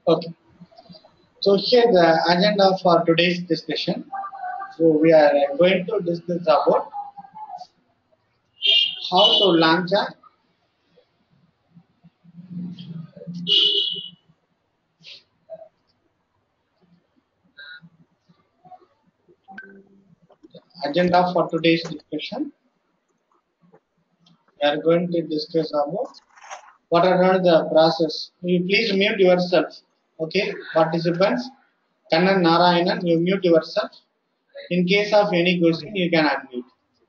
Okay. So here the agenda for today's discussion. So we are going to discuss about how to launch a agenda for today's discussion. We are going to discuss about what are all the process. You please mute yourself. Okay, participants. Kannan Narayanan, you mute yourself. In case of any question, you can unmute.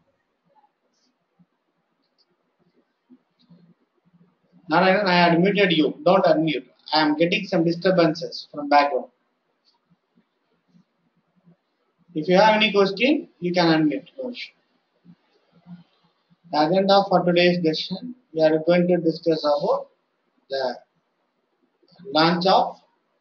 Narayanan, I had muted you. Don't unmute. I am getting some disturbances from background. If you have any question, you can unmute. The agenda for today's discussion, we are going to discuss about the launch of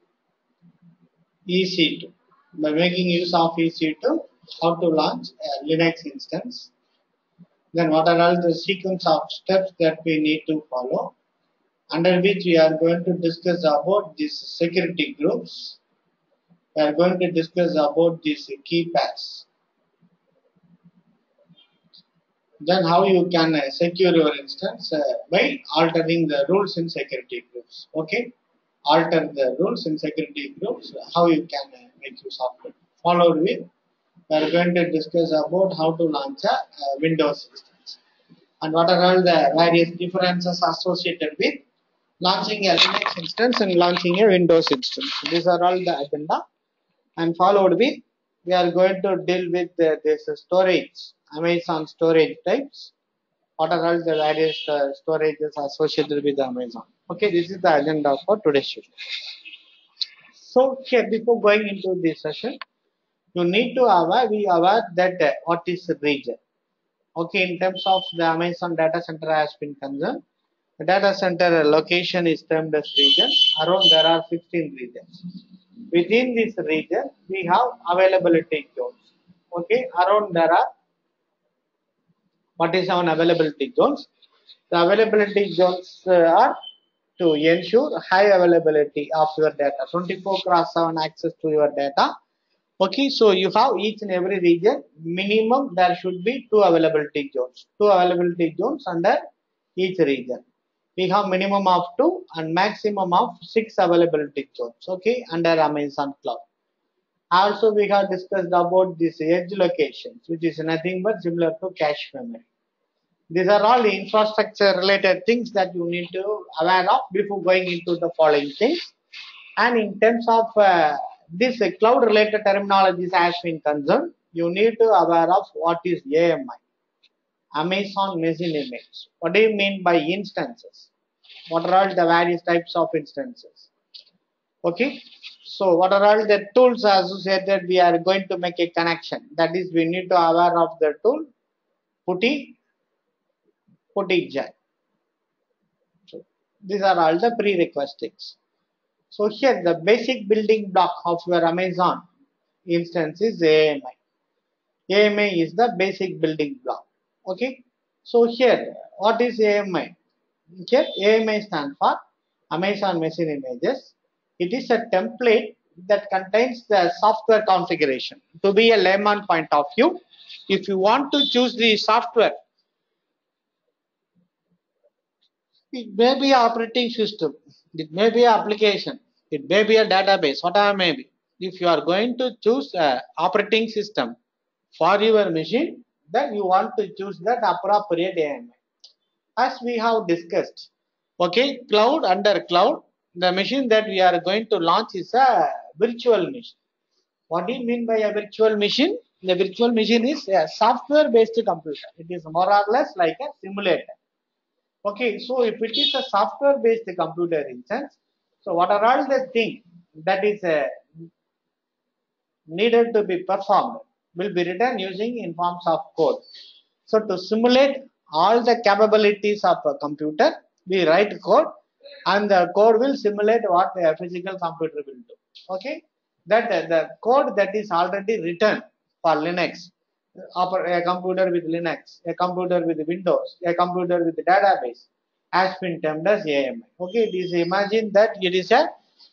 EC2. By making use of EC2, how to launch a Linux instance. Then what are all the sequence of steps that we need to follow, under which we are going to discuss about these security groups. We are going to discuss about these key pairs. Then how you can secure your instance by altering the rules in security groups. Okay, alter the rules in security groups. How you can make use of it. Followed with, we are going to discuss about how to launch a Windows instance and what are all the various differences associated with launching a Linux instance and launching a Windows instance. These are all the agenda. And followed with, we are going to deal with this storage, Amazon storage types. What are all the various storages associated with Amazon? Okay, this is the agenda for today's session. So here, before going into this session, you need to be aware that what is region. Okay, in terms of the Amazon data center has been concerned, the data center location is termed as region. Around there are 16 regions. Within this region, we have availability zones. Okay, around there are, what is our availability zones? The availability zones are to ensure high availability of your data, 24/7 access to your data. Okay, so you have each and every region, minimum there should be 2 availability zones. 2 availability zones under each region. We have minimum of 2 and maximum of 6 availability zones. Okay, under Amazon Cloud. Also, we have discussed about these edge locations, which is nothing but similar to cache memory. These are all infrastructure related things that you need to aware of before going into the following things. And in terms of this cloud related terminologies has been concerned, you need to aware of what is AMI, Amazon Machine Image. What do you mean by instances? What are all the various types of instances? Okay, so what are all the tools associated? We are going to make a connection. That is, we need to aware of the tool PuTTY. So these are all the prerequisites. So here the basic building block of your Amazon instance is AMI. AMI is the basic building block. Okay. So here, what is AMI? Here AMI stands for Amazon Machine Images. It is a template that contains the software configuration. To be a layman point of view, if you want to choose the software, it may be operating system, it may be application, it may be a database, whatever may be. If you are going to choose a operating system for your machine, then you want to choose that appropriate AMI. As we have discussed, okay, cloud, under cloud, the machine that we are going to launch is a virtual machine. What do you mean by a virtual machine? The virtual machine is a software based computer. It is more or less like a simulator. Okay, so if it is a software based computer instance, so what are all the things that is needed to be performed will be written using in forms of code. So to simulate all the capabilities of a computer, we write code and the code will simulate what a physical computer will do. Okay, that the code that is already written for Linux, a computer with Linux, a computer with Windows, a computer with database has been termed as AMI. Okay, it is, imagine that it is a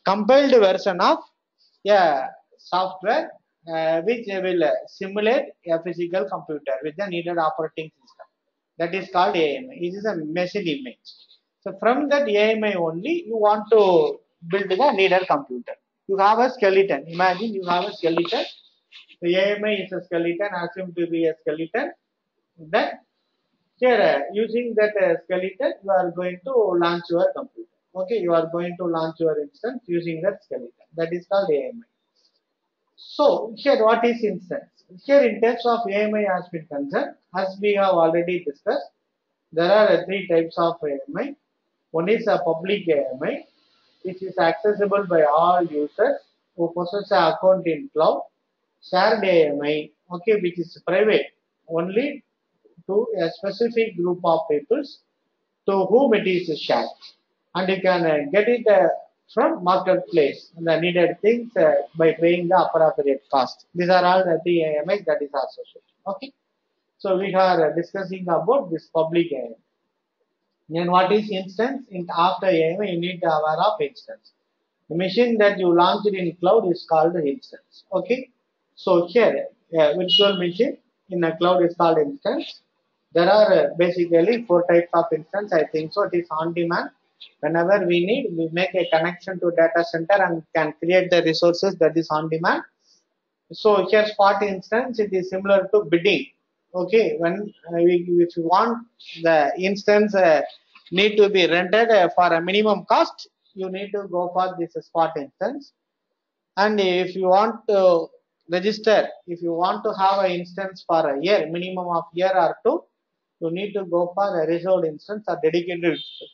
compiled version of a software which will simulate a physical computer with the needed operating system. That is called AMI. It is a machine image. So from that AMI only, you want to build the needed computer. You have a skeleton. Imagine you have a skeleton. The AMI is a skeleton, assumed to be a skeleton. Then here, using that skeleton, you are going to launch your computer. Okay, you are going to launch your instance using that skeleton. That is called AMI. So here, what is instance? Here, in terms of AMI has been concerned, as we have already discussed, there are three types of AMI. One is a public AMI, which is accessible by all users who possess an account in cloud. Shared AMI, okay, which is private only to a specific group of peoples to whom it is shared, and you can get it from marketplace the needed things by paying the appropriate cost. These are all the three AMIs that is associated. Okay, so we are discussing about this public AMI. Then what is instance? After AMI, you need to aware of instance. The machine that you launched in cloud is called instance. Okay, so here virtual machine in a cloud is called instance. There are basically four types of instance. I think so. It is on demand. Whenever we need, we make a connection to data center and can create the resources that is on demand. So here spot instance, it is similar to bidding. Okay, when if you want the instance need to be rented for a minimum cost, you need to go for this spot instance. And if you want to register, if you want to have an instance for a year, minimum of year or two, you need to go for a reserved instance or dedicated instance.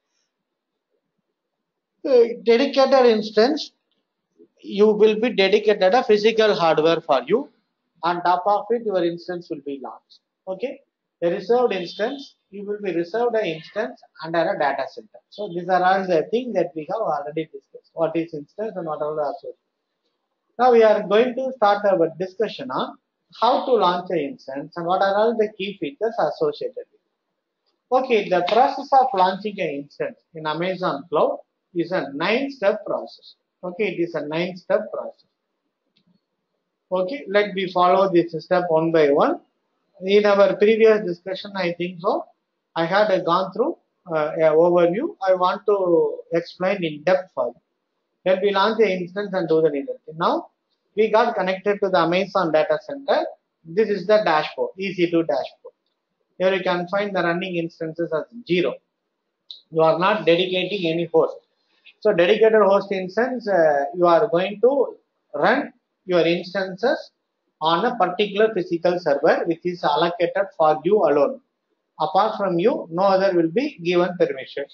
Dedicated instance, you will be dedicated a physical hardware for you. On top of it, your instance will be launched. Okay. A reserved instance, you will be reserved an instance under a data center. So these are all the things that we have already discussed. What is instance and what are the associated. Now we are going to start our discussion on how to launch an instance and what are all the key features associated with it. Okay, the process of launching an instance in Amazon Cloud is a 9-step process. Okay, it is a 9-step process. Okay, let me follow this step one by one. In our previous discussion, I think so, I had gone through an overview. I want to explain in depth for you. Let me launch the instance and do the needed thing. Now, we got connected to the Amazon data center. This is the dashboard, EC2 dashboard. Here you can find the running instances as 0. You are not dedicating any host. So, dedicated host instance, you are going to run your instances on a particular physical server which is allocated for you alone. Apart from you, no other will be given permission.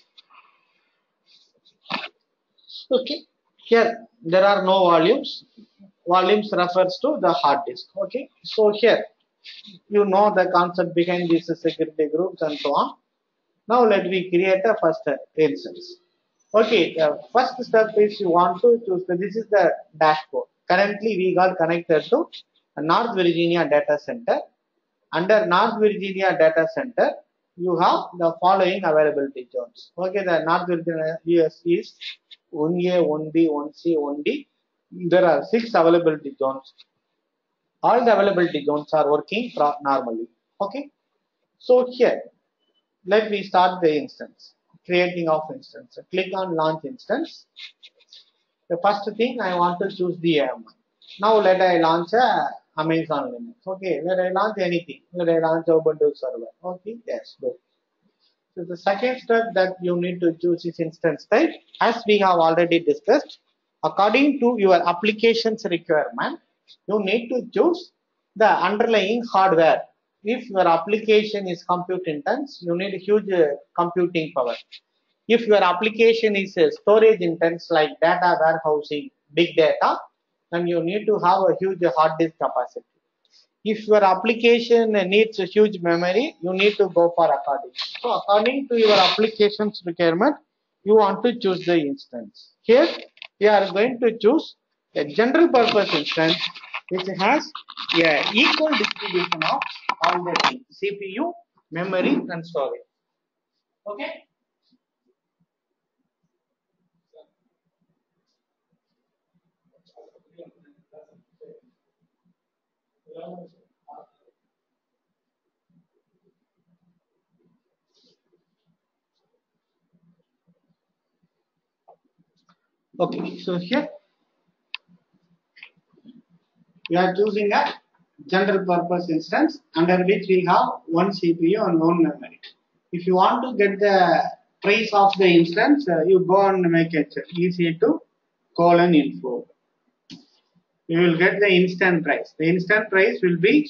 Okay, here there are no volumes. Volumes refers to the hard disk. Okay, so here you know the concept behind these security groups and so on. Now let me create a first instance. Okay, the first step is you want to choose. This is the dashboard. Currently, we got connected to a North Virginia data center. Under North Virginia data center, you have the following availability zones. Okay, the North Virginia US is 1A, 1B, 1C, 1D. There are 6 availability zones. All the availability zones are working normally. Okay, so here, let me start the instance. Creating of instance. Click on launch instance. The first thing I want to choose the AMI. Now let I launch a Amazon Linux. Okay, let I launch anything. Let I launch Ubuntu server. Okay, yes, good. So the second step that you need to choose is instance type. As we have already discussed, according to your application's requirement, you need to choose the underlying hardware. If your application is compute intense, you need huge computing power. If your application is storage intense like data warehousing, big data, then you need to have a huge hard disk capacity. If your application needs a huge memory, you need to go for according. So according to your application's requirement, you want to choose the instance. Here, we are going to choose a general purpose instance which has a equal distribution of all the things, CPU, memory, and storage. Okay. Okay, so here we are choosing a general purpose instance under which we have one CPU and one memory. If you want to get the price of the instance, you go and make it EC2 colon info. You will get the instant price. The instant price will be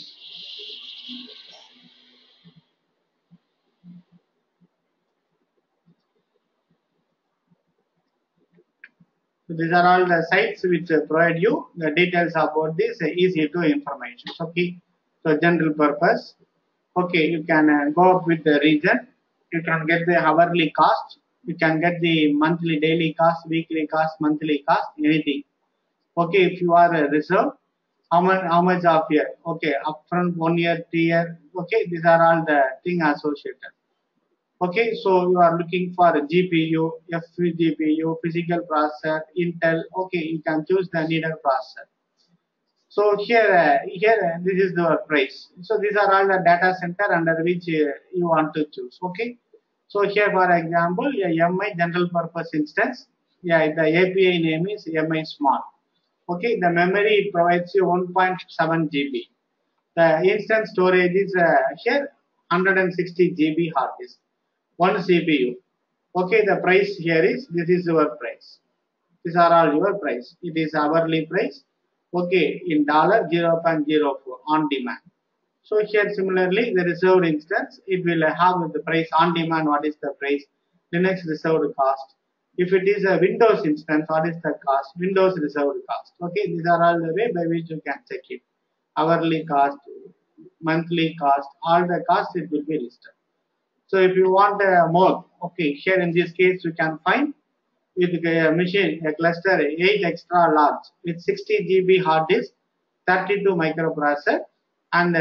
so these are all the sites which provide you the details about this EC2 information. Okay, so general purpose. Okay, you can go up with the region. You can get the hourly cost. You can get the monthly, daily cost, weekly cost, monthly cost, anything. Okay, if you are a reserve, how much of year? Okay, upfront 1 year, 3 year. Okay, these are all the thing associated. Okay, so you are looking for a GPU, FGPU, physical processor, Intel. Okay, you can choose the needed processor. So here this is the price. So these are all the data center under which you want to choose. Okay. So here, for example, a MI general purpose instance. Yeah, the API name is MI small. Okay, the memory it provides you 1.7 GB. The instance storage is here 160 GB hard disk. One CPU. Okay, the price here is this is your price. These are all your price. It is hourly price. Okay, in dollar 0.04 on demand. So here similarly the reserved instance it will have the price on demand. What is the price? Linux reserved cost. If it is a Windows instance, what is the cost? Windows reserved cost. Okay, these are all the way by which you can check it. Hourly cost, monthly cost, all the costs it will be listed. So if you want more, okay, here in this case you can find with a machine, a cluster 8 extra large with 60 GB hard disk, 32 microprocessor, and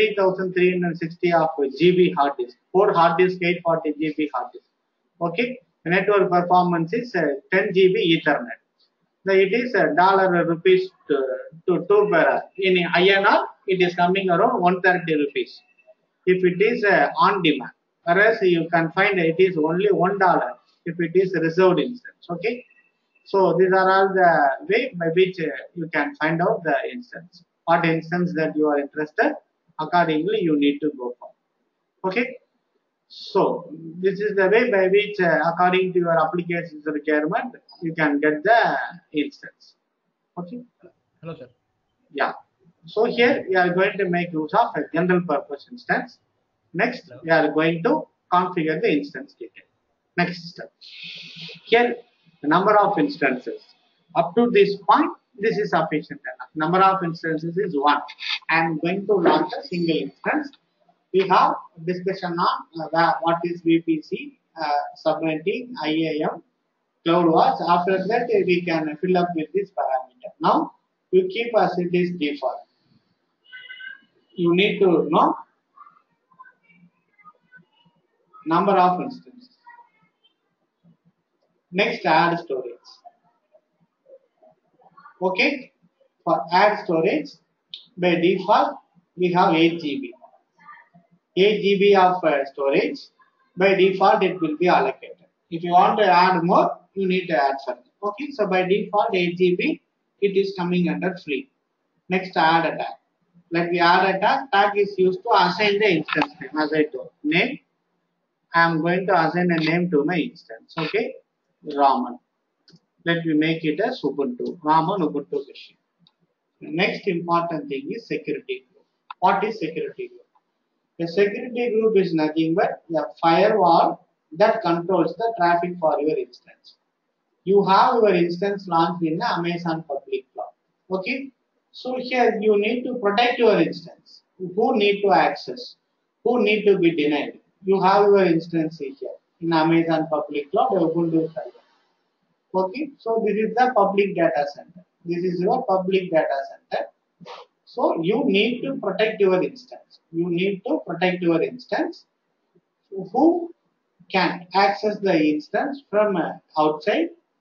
3360 of GB hard disk. 4 hard disk, 840 GB hard disk. Okay, the network performance is 10 GB Ethernet. So it is dollar rupees to 2 per hour. In INR, it is coming around 130 rupees. If it is on demand, whereas you can find it is only $1 if it is reserved instance. Okay, so these are all the way by which you can find out the instance. What instance that you are interested, accordingly you need to go for. Okay, so this is the way by which according to your application's requirement you can get the instance. Okay. Hello, sir. Yeah. So here we are going to make use of a general purpose instance. Next, Hello. we are going to configure the instance detail. Next step. Here, the number of instances. Up to this point, this is sufficient enough. Number of instances is 1. I am going to launch a single instance. We have discussion on what is VPC, subnetting, IAM, CloudWatch. After that, we can fill up with this parameter. Now, you keep as it is default. You need to know number of instances. Next, add storage. Okay, for add storage, by default, we have 8 GB. 8 GB of storage, by default, it will be allocated. If you want to add more, you need to add something. Okay, so by default, 8 GB, it is coming under free. Next, add a tag. Let me add a tag. Tag is used to assign the instance name, as I told. Name. I am going to assign a name to my instance. Okay, Raman. Let me make it as Ubuntu. Raman Ubuntu machine. The next important thing is security group. What is security group? A security group is nothing but a firewall that controls the traffic for your instance. You have your instance launched in the Amazon public cloud. Okay, so here you need to protect your instance. Who need to access? Who need to be denied? You have your instance here in Amazon public cloud, Ubuntu server. Okay, so this is the public data center. This is your public data center. So you need to protect your instance. You need to protect your instance. Who can access the instance from outside?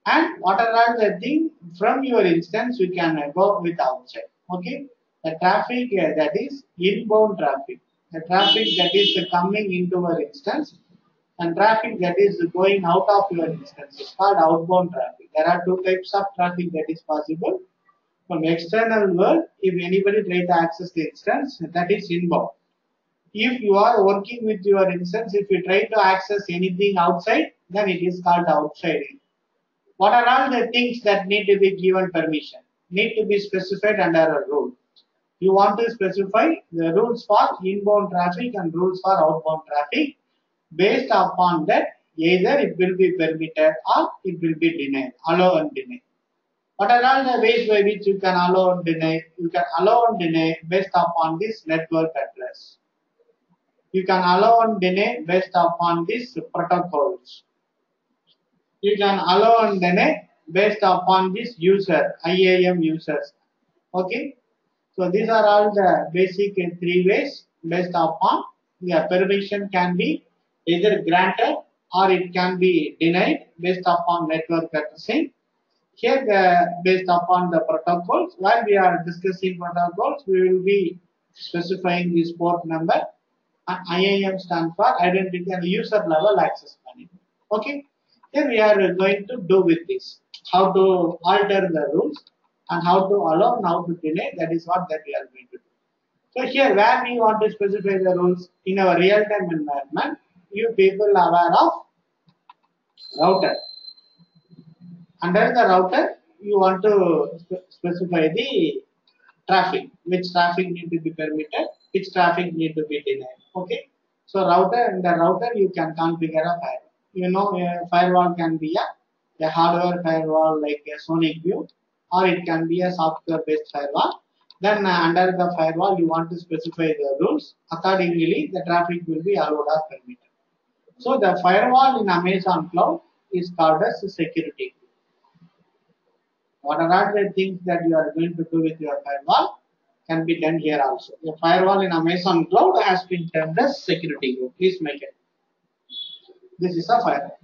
And what are all the things from your instance you can go with outside. Okay, the traffic that is inbound traffic, the traffic that is coming into your instance, and traffic that is going out of your instance is called outbound traffic. There are two types of traffic that is possible. From external world, if anybody try to access the instance, that is inbound. If you are working with your instance, if you try to access anything outside, then it is called outside. What are all the things that need to be given permission? Need to be specified under a rule. You want to specify the rules for inbound traffic and rules for outbound traffic. Based upon that, either it will be permitted or it will be denied, allow and deny. What are all the ways by which you can allow and deny? You can allow and deny based upon this network address. You can allow and deny based upon these protocols. You can allow and deny based upon this user, IAM users. Okay. So these are all the basic three ways based upon the permission can be either granted or it can be denied based upon network addressing. Here, based upon the protocols, while we are discussing protocols, we will be specifying this port number. And IAM stands for Identity and User Level Access Management. Okay, here we are going to do with this how to alter the rules and how to allow and how to deny. That is what that we are going to do. So here, where we want to specify the rules in our real-time environment, you people are aware of router. Under the router, you want to specify the traffic, which traffic need to be permitted, which traffic need to be denied. Okay. So router, in the router you can configure a firewall. You know, a firewall can be a hardware firewall like a SonicView, or it can be a software-based firewall. Then under the firewall, you want to specify the rules. Accordingly, the traffic will be allowed or permitted. So the firewall in Amazon Cloud is called as security. What are the things that you are going to do with your firewall can be done here also. The firewall in Amazon Cloud has been termed as security group. Please make it. This is a firewall.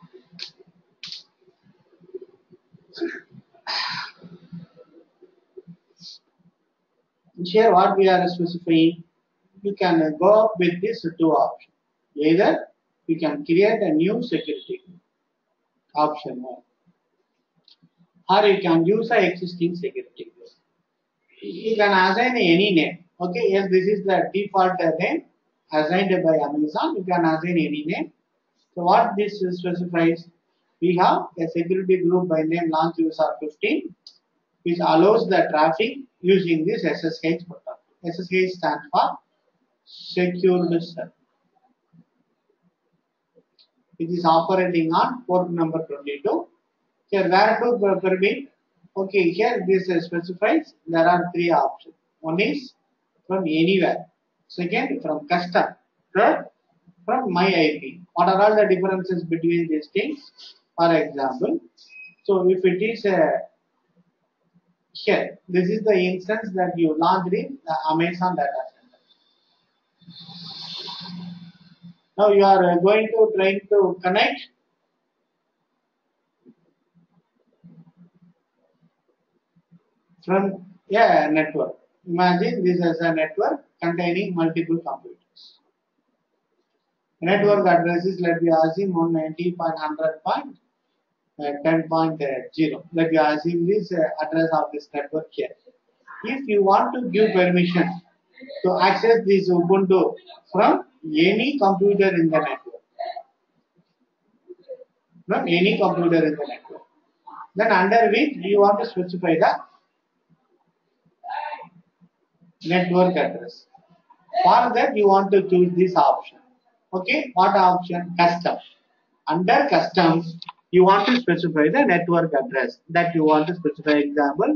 Here what we are specifying, you can go with these two options. Either you can create a new security group, option 1, or you can use an existing security group. You can assign any name. Okay, yes, this is the default name assigned by Amazon. You can assign any name. So what this specifies, we have a security group by name launch user 15, which allows the traffic using this SSH protocol. SSH stands for Secured Server, which is operating on port number 22. Here, where to permit? Okay, here this specifies there are three options. One is from anywhere. Second, from custom. Third, from my IP. What are all the differences between these things? For example, so if it is here, this is the instance that you launched in the Amazon data center. Now you are going to try to connect from a network. Imagine this as a network containing multiple computers. Network address is, let me assume 190.100.10.0. Let me assume this address of this network here. If you want to give permission to access this Ubuntu from any computer in the network, then under which you want to specify the network address. For that, you want to choose this option. Okay, what option? Custom. Under custom, you want to specify the network address that you want to specify. Example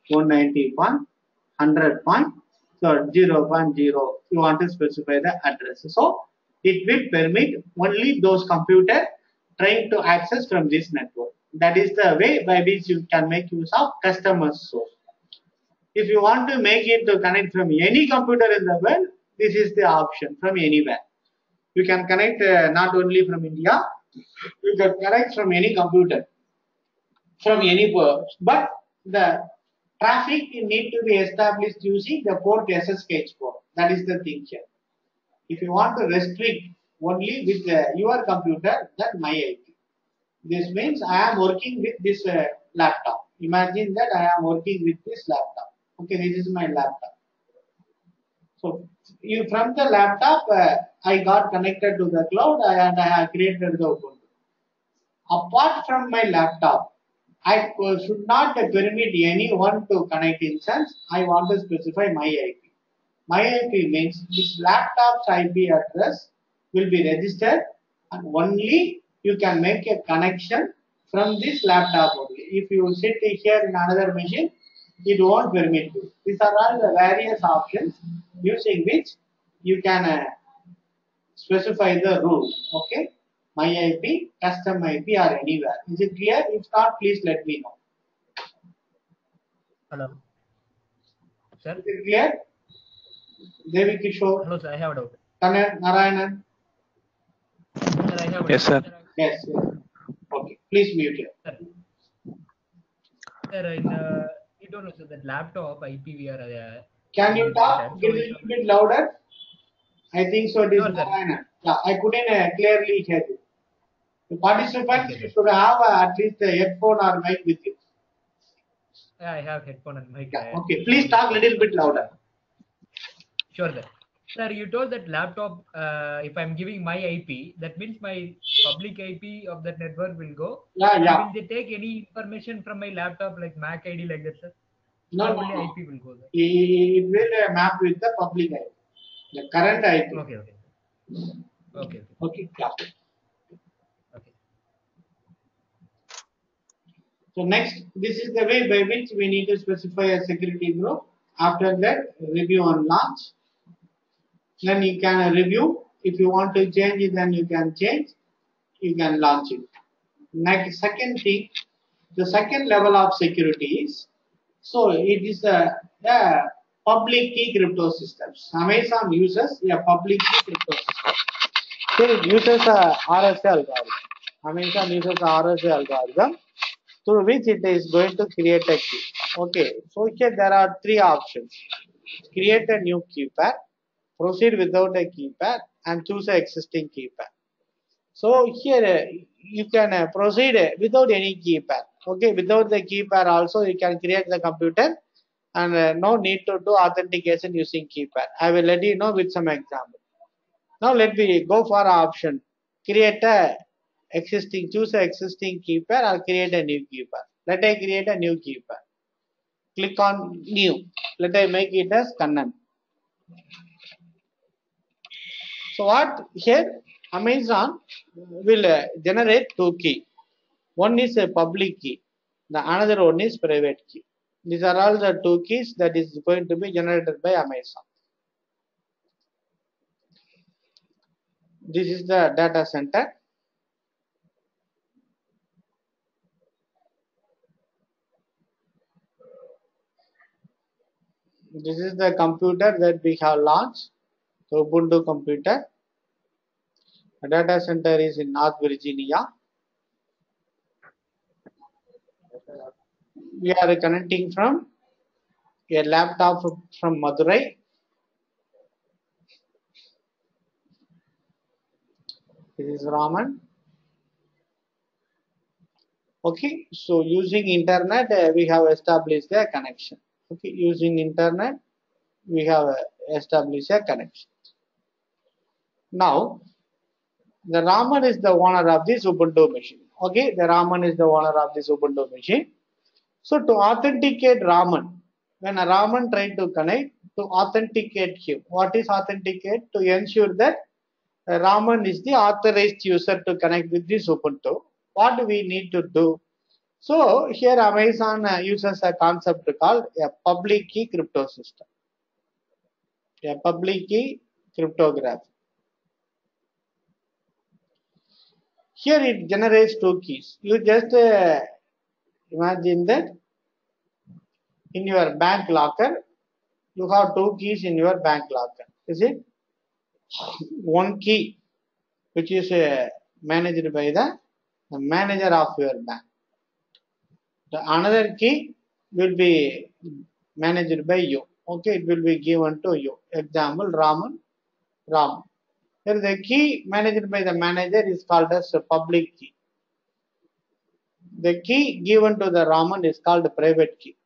190.100.0.0. You want to specify the address. So it will permit only those computers trying to access from this network. That is the way by which you can make use of customer source. If you want to make it to connect from any computer in the world, this is the option from anywhere. You can connect not only from India, you can connect from any computer. from any port. But the traffic need to be established using the port SSH port. That is the thing here. If you want to restrict only with your computer, then my IP. This means I am working with this laptop. Imagine that I am working with this laptop. Okay, this is my laptop. So you from the laptop, I got connected to the cloud and I have created the Ubuntu. Apart from my laptop, I should not permit anyone to connect instance. I want to specify my IP. My IP means this laptop's IP address will be registered and only you can make a connection from this laptop only. If you sit here in another machine, it won't permit you. These are all the various options using which you can specify the rule. Okay, my IP, custom IP, or anywhere. Is it clear? If not, please let me know. Hello, sir. Is it clear? Devi Kishore. Hello, sir. I have a doubt. Kanan, Narayanan. Sir, I have a Yes, doubt. sir. Yes. Okay. Please mute it. Sir, sir you don't know, sir, that laptop IPv4. Can you talk a little bit louder? I think so. It is Sure, sir. Narayanan. Yeah, I couldn't clearly hear you. The participants Okay, sir. should have at least a headphone or mic with you. Yeah, I have headphone and mic. Yeah. Okay. Please talk a little bit louder. Sure, sir. Sir, you told that laptop, if I'm giving my IP, that means my public IP of that network will go. Yeah, yeah. Will they take any information from my laptop, like MAC ID, like that, sir? No, Or no, only no. IP will go there? It will map with the public IP, the current IP. Okay, okay. Okay, okay. Okay. Yeah. Okay. So next, this is the way by which we need to specify a security group. After that, review and launch. Then you can review. If you want to change it, then you can change. You can launch it. Next, second thing, the second level of security is, so it is a public key crypto systems. Amazon uses a public key crypto system. Here it uses a RSA algorithm. Amazon uses a RSA algorithm through which it is going to create a key. Okay, so here there are three options. Create a new key pair, proceed without a key pair, and choose an existing key pair. So here you can proceed without any key pair. Okay, without the key pair also you can create the computer and no need to do authentication using key pair. I will let you know with some example. Now let me go for option. Create a existing, choose a existing key pair or create a new key pair. Let I create a new key pair. Click on new. Let I make it as Kannan. So what here Amazon will generate two key. One is a public key. The another one is private key. These are all the two keys that is going to be generated by Amazon. This is the data center. This is the computer that we have launched, the Ubuntu computer. The data center is in North Virginia. We are connecting from a laptop from Madurai. This is Raman. Okay, so using internet, we have established a connection. Okay, using internet, we have established a connection. Now, the Raman is the owner of this Ubuntu machine. Okay, the Raman is the owner of this Ubuntu machine. So to authenticate Raman, when a Raman tried to connect, to authenticate him, what is authenticate? To ensure that Raman is the authorized user to connect with this Ubuntu. What do we need to do? So here Amazon uses a concept called a public key crypto system. A public key cryptography. Here it generates two keys. You just imagine that in your bank locker, you have two keys in your bank locker. Is it? One key which is managed by the manager of your bank. The another key will be managed by you. Okay, it will be given to you. Example, Raman, Ram. Here the key managed by the manager is called as a public key. The key given to the Raman is called private key.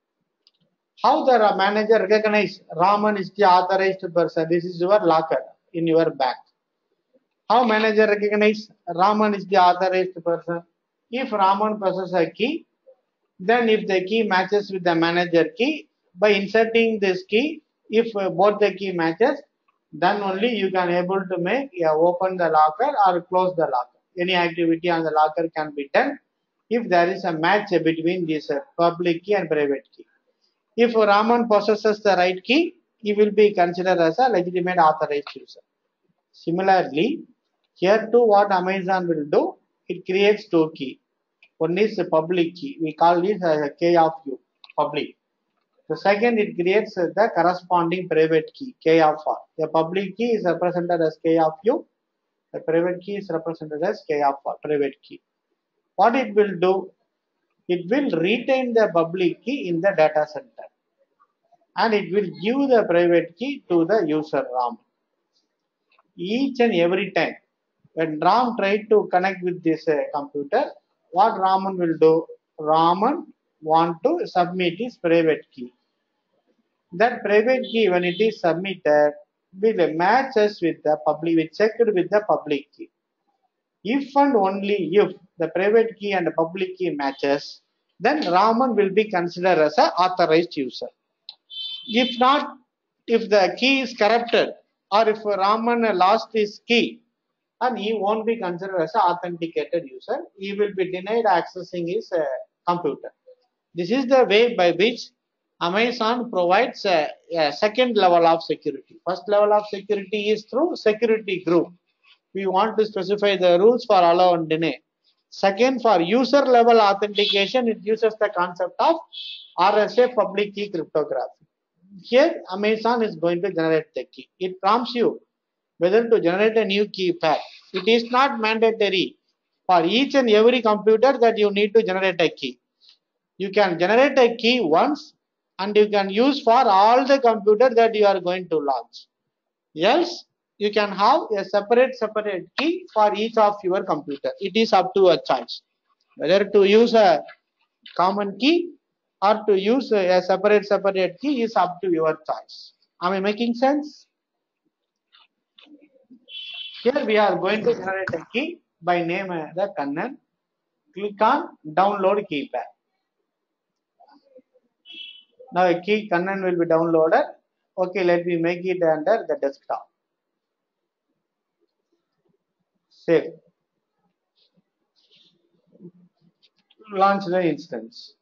How the manager recognize Raman is the authorized person? This is your locker in your bank. How manager recognize Raman is the authorized person? If Raman possesses a key, then if the key matches with the manager key, by inserting this key, if both the key matches, then only you can able to make open the locker or close the locker. Any activity on the locker can be done if there is a match between this public key and private key. If Raman possesses the right key, he will be considered as a legitimate authorized user. Similarly, here too what Amazon will do, it creates two keys. One is the public key. We call it as a K of U, public. The second, it creates the corresponding private key, K of R. The public key is represented as K of U. The private key is represented as K of R, private key. What it will do, it will retain the public key in the data center and it will give the private key to the user RAM. Each and every time when RAM tried to connect with this computer, what Raman will do? Raman want to submit his private key. That private key, when it is submitted, will match us with the public, will checked with the public key. If and only if the private key and the public key matches, then Raman will be considered as an authorized user. If not, if the key is corrupted or if Raman lost his key, and he won't be considered as an authenticated user, he will be denied accessing his computer. This is the way by which Amazon provides a second level of security. First level of security is through security group. We want to specify the rules for allow and deny. Second, for user level authentication, it uses the concept of RSA, public key cryptography. Here, Amazon is going to generate the key. It prompts you whether to generate a new key pair. It is not mandatory for each and every computer that you need to generate a key. You can generate a key once and you can use for all the computers that you are going to launch. Else, you can have a separate key for each of your computer. It is up to a choice whether to use a common key or to use a separate key is up to your choice. Am I making sense? Here we are going to generate a key by name the Kannan. Click on download key pair. Now a key Kannan will be downloaded. Okay, let me make it under the desktop. Save. Launch the instance.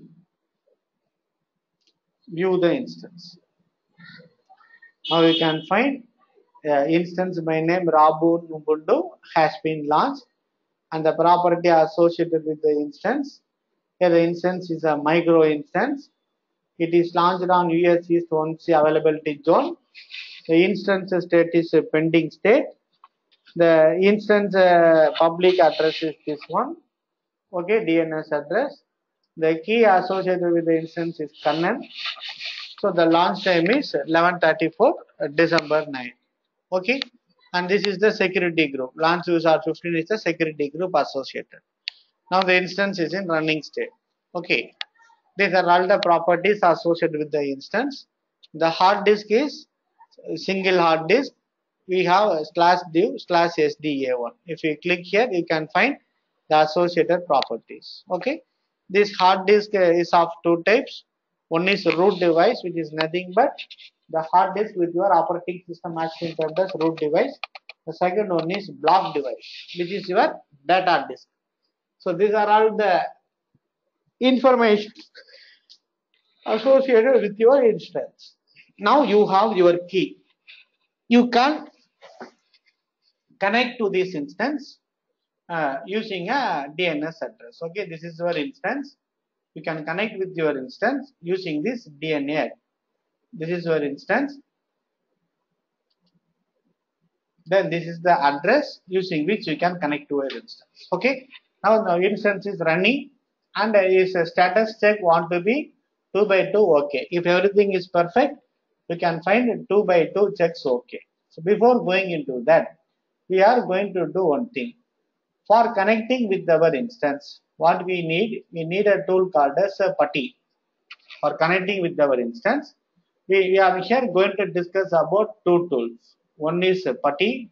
View the instance. Now you can find instance by name Rabun Ubuntu has been launched and the property associated with the instance. Here the instance is a micro instance. It is launched on US East 1C availability zone. The instance state is a pending state. The instance public address is this one. Okay, DNS address. The key associated with the instance is Kannan. So the launch time is 11:34 December 9. Okay, and this is the security group. Launch user 15 is the security group associated. Now the instance is in running state. Okay, these are all the properties associated with the instance. The hard disk is single hard disk. We have /div/sda1. If you click here, you can find the associated properties. Okay, this hard disk is of two types. One is root device, which is nothing but the hard disk with your operating system acting as root device. The second one is block device, which is your data disk. So these are all the information associated with your instance. Now you have your key. You can connect to this instance using a DNS address. Okay, this is your instance. You can connect with your instance using this DNA. This is your instance. Then this is the address using which you can connect to your instance. Okay, now the instance is running and his status check want to be 2 by 2 okay. If everything is perfect, you can find 2 by 2 checks okay. So before going into that, we are going to do one thing. For connecting with our instance, what we need a tool called as a PuTTY. For connecting with our instance, we are here going to discuss about two tools. One is PuTTY,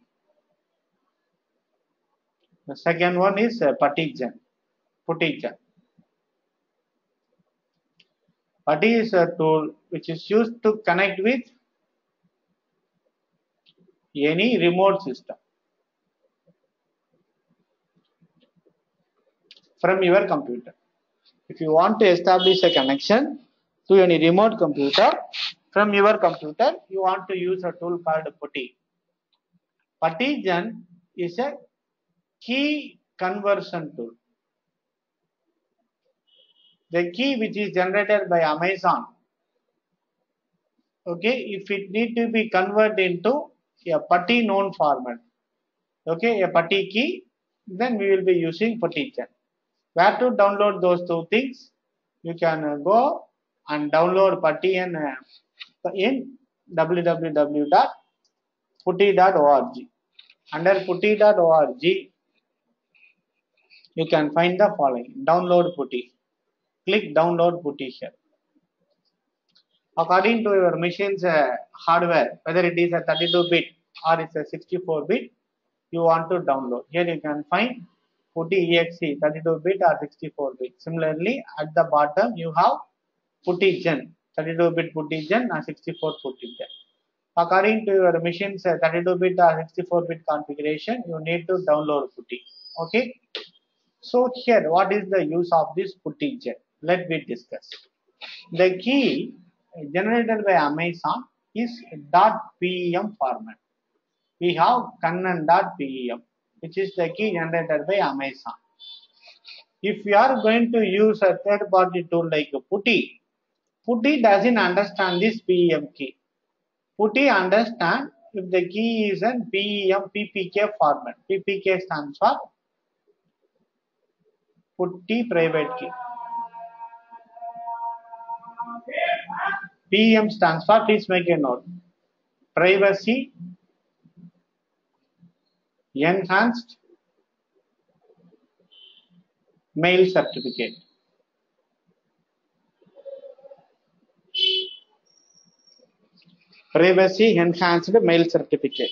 the second one is PuTTYgen. PuTTYgen. PuTTY is a tool which is used to connect with any remote system from your computer. If you want to establish a connection to any remote computer from your computer, you want to use a tool called PuTTY. PuTTYgen is a key conversion tool. The key which is generated by Amazon, okay, if it need to be converted into a PuTTY known format, okay, a PuTTY key, then we will be using PuTTYgen. Where to download those two things? You can go and download PuTTY in www.putty.org. Under putty.org, you can find the following: download PuTTY. Click download PuTTY here. According to your machine's hardware, whether it is a 32-bit or it's a 64-bit, you want to download. Here you can find PuTTY exe 32-bit or 64-bit. Similarly, at the bottom you have PuTTygen, 32-bit PuTTygen or 64 PuTTygen. According to your machine's 32-bit or 64-bit configuration, you need to download PuTTY. Okay. So here, what is the use of this PuTTygen? Let me discuss. The key generated by Amazon is .pem format. We have Kannan.pem, which is the key generated by Amazon. If we are going to use a third-party tool like PuTTY, PuTTY doesn't understand this PEM key. PuTTY understand if the key is in PEM PPK format. PPK stands for PuTTY private key. PEM stands for, please make a note, privacy enhanced mail certificate. Privacy enhanced mail certificate.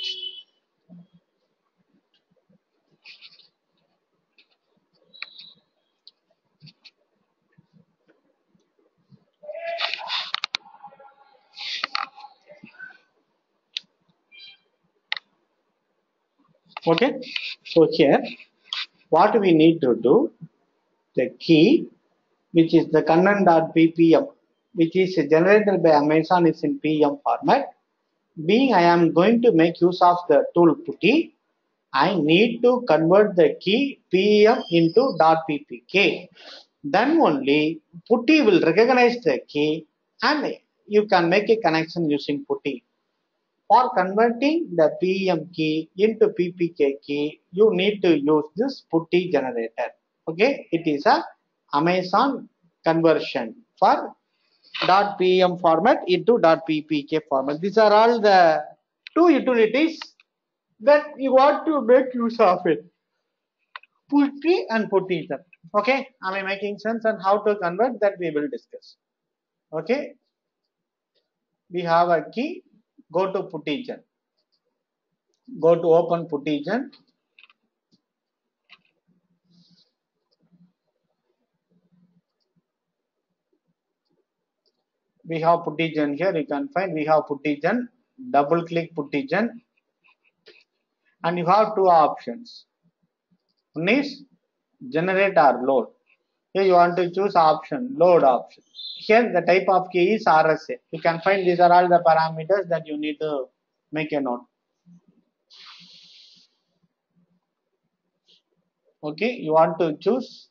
Okay, so here what we need to do, the key which is the Kannan.ppm, which is generated by Amazon, is in PM format. Being I am going to make use of the tool PuTTY, I need to convert the key PEM into .ppk. Then only PuTTY will recognize the key and you can make a connection using PuTTY. For converting the PEM key into PPK key, you need to use this PuTTY generator. Okay, it is a Amazon conversion for .pem format into .ppk format. These are all the two utilities that you want to make use of it. PuTTY and PuTTygen. Okay, am I making sense? And how to convert that we will discuss. Okay, we have a key. Go to PuTTygen. Go to open PuTTygen. We have PuTTygen here. You can find we have PuTTygen. Double click PuTTygen, and you have two options. One is generate or load. Here you want to choose option, load option. Here the type of key is RSA. You can find these are all the parameters that you need to make a note. Okay, you want to choose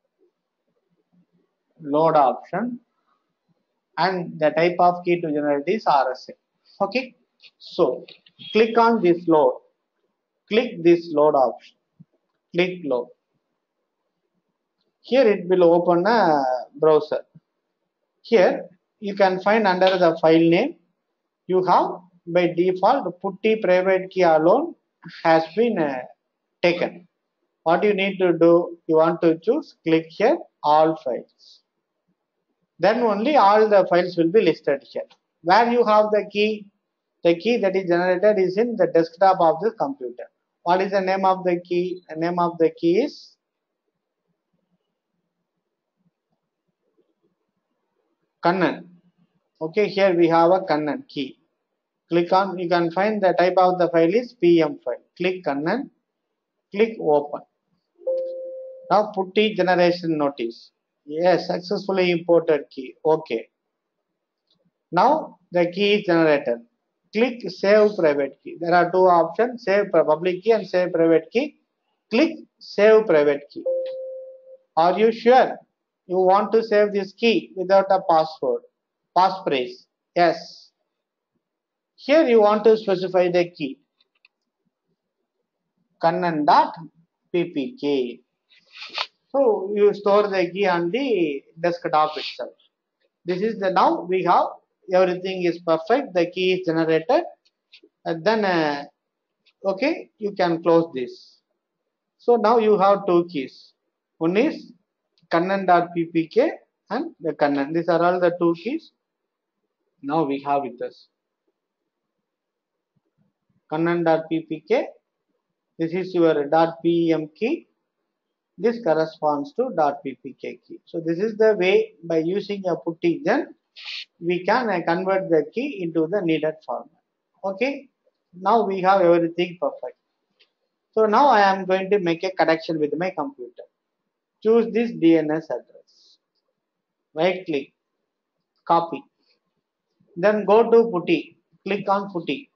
load option and the type of key to generate is RSA. Okay, so click on this load. Click this load option. Click load. Here it will open a browser. Here you can find under the file name, you have by default putty private key alone has been taken. What you need to do, you want to choose, click here, all files. Then only all the files will be listed here. Where you have the key that is generated is in the desktop of the computer. What is the name of the key? The name of the key is Kannan. Okay, here we have a Kannan key. Click on, you can find the type of the file is PM file. Click Kannan, click open. Now putty generation notice. Yes, successfully imported key. Okay. Now the key is generated. Click save private key. There are two options, save public key and save private key. Click save private key. Are you sure you want to save this key without a password? Passphrase. Yes. Here you want to specify the key. Kannan.ppk. So you store the key on the desktop itself. This is the, now we have everything is perfect. The key is generated. And then okay, you can close this. So now you have two keys. One is Kannan.ppk and the Kannan. These are all the two keys. Now we have with us Kannan.ppk. This is your .pem key. This corresponds to .ppk key. So this is the way, by using a putty gen, we can convert the key into the needed format. Okay. Now we have everything perfect. So now I am going to make a connection with my computer. Choose this DNS address. Right click, copy. Then go to putty. Click on putty.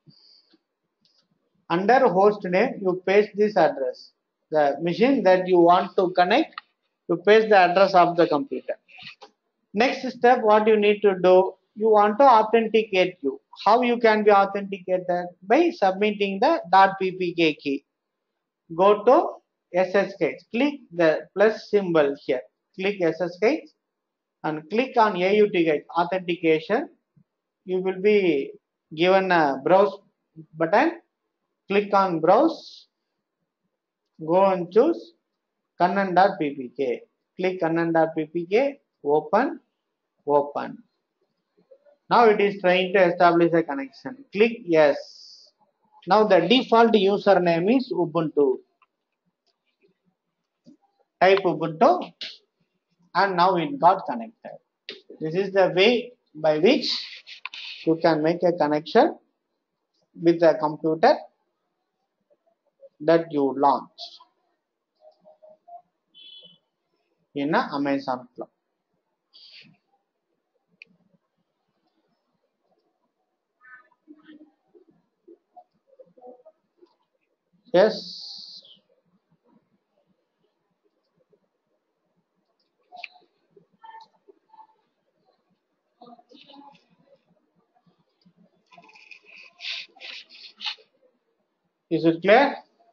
Under host name, you paste this address. The machine that you want to connect, you paste the address of the computer. Next step, what you need to do, you want to authenticate you. How you can be authenticated? By submitting the .ppk key. Go to SSH. Click the plus symbol here. Click SSH and click on AUTH authentication. You will be given a browse button. Click on browse. Go and choose Kannan.ppk. Click Kannan.ppk. Open. Open. Now it is trying to establish a connection. Click yes. Now the default username is Ubuntu. Type Ubuntu and now it got connected. This is the way by which you can make a connection with the computer that you launched in Amazon Cloud. Yes. Is it clear?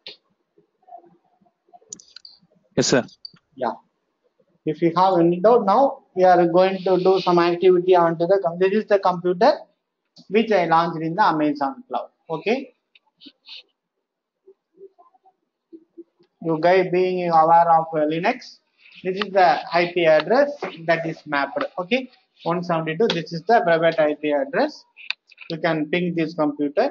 Yes, sir. Yeah. If you have any doubt, now we are going to do some activity onto the computer. This is the computer which I launched in the Amazon Cloud. Okay. You guys being aware of Linux, this is the IP address that is mapped. Okay. 172. This is the private IP address. You can ping this computer.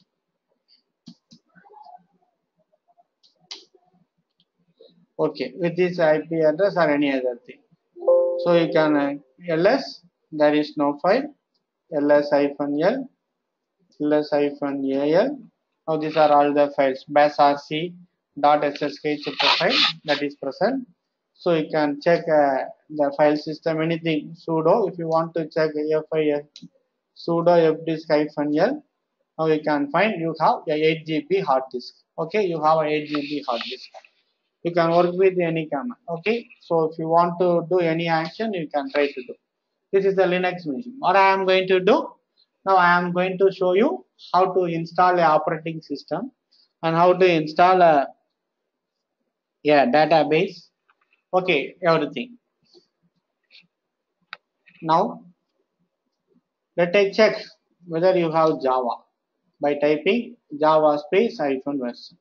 Okay, with this IP address or any other thing. So you can ls, there is no file, ls-l, ls-al. Now these are all the files, basrc.ssh file that is present. So you can check the file system, anything, sudo, if you want to check file, sudo fdisk-l. Now you can find you have a 8 GB hard disk. Okay, you have a 8 GB hard disk. You can work with any command. Okay, so if you want to do any action, you can try to do. This is the Linux machine. What I am going to do now, I am going to show you how to install a operating system and how to install a database Okay, everything. Now let us check whether you have Java by typing Java space hyphen version.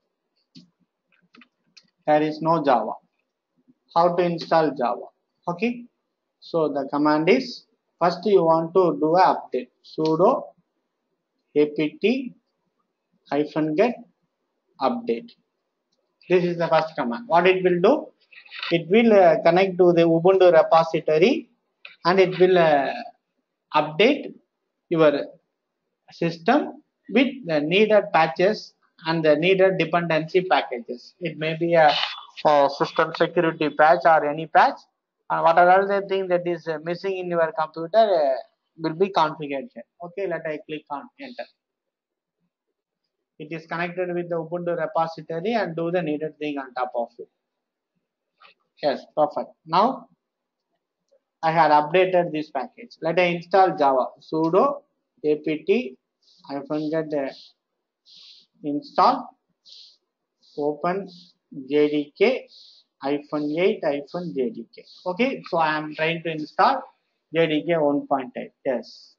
There is no Java. How to install Java? Okay, so the command is, first you want to do a update, sudo apt hyphen get update. This is the first command. What it will do? It will connect to the Ubuntu repository and it will update your system with the needed patches and the needed dependency packages. It may be a system security patch or any patch, and whatever other thing that is missing in your computer will be configured here. Okay, let I click on enter. It is connected with the Ubuntu repository and do the needed thing on top of it. Yes, perfect. Now I had updated this package. Let I install Java. Sudo apt hyphen get install open jdk hyphen 8 hyphen jdk. Okay, so I am trying to install jdk 1.8. Yes.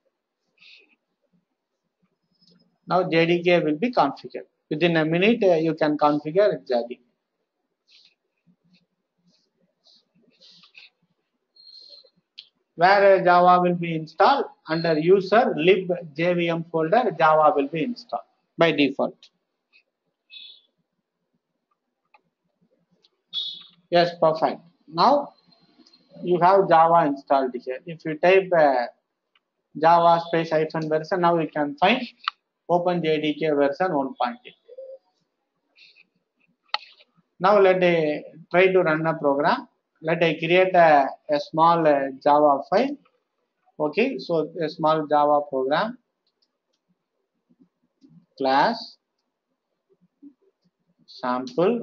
Now jdk will be configured. Within a minute, you can configure jdk. Where Java will be installed, under user lib jvm folder, Java will be installed by default. Yes, perfect. Now you have Java installed here. If you type Java space hyphen version, now you can find OpenJDK version 1.8. Now let I try to run a program. Let I create a small Java file. Okay, so a small Java program, class sample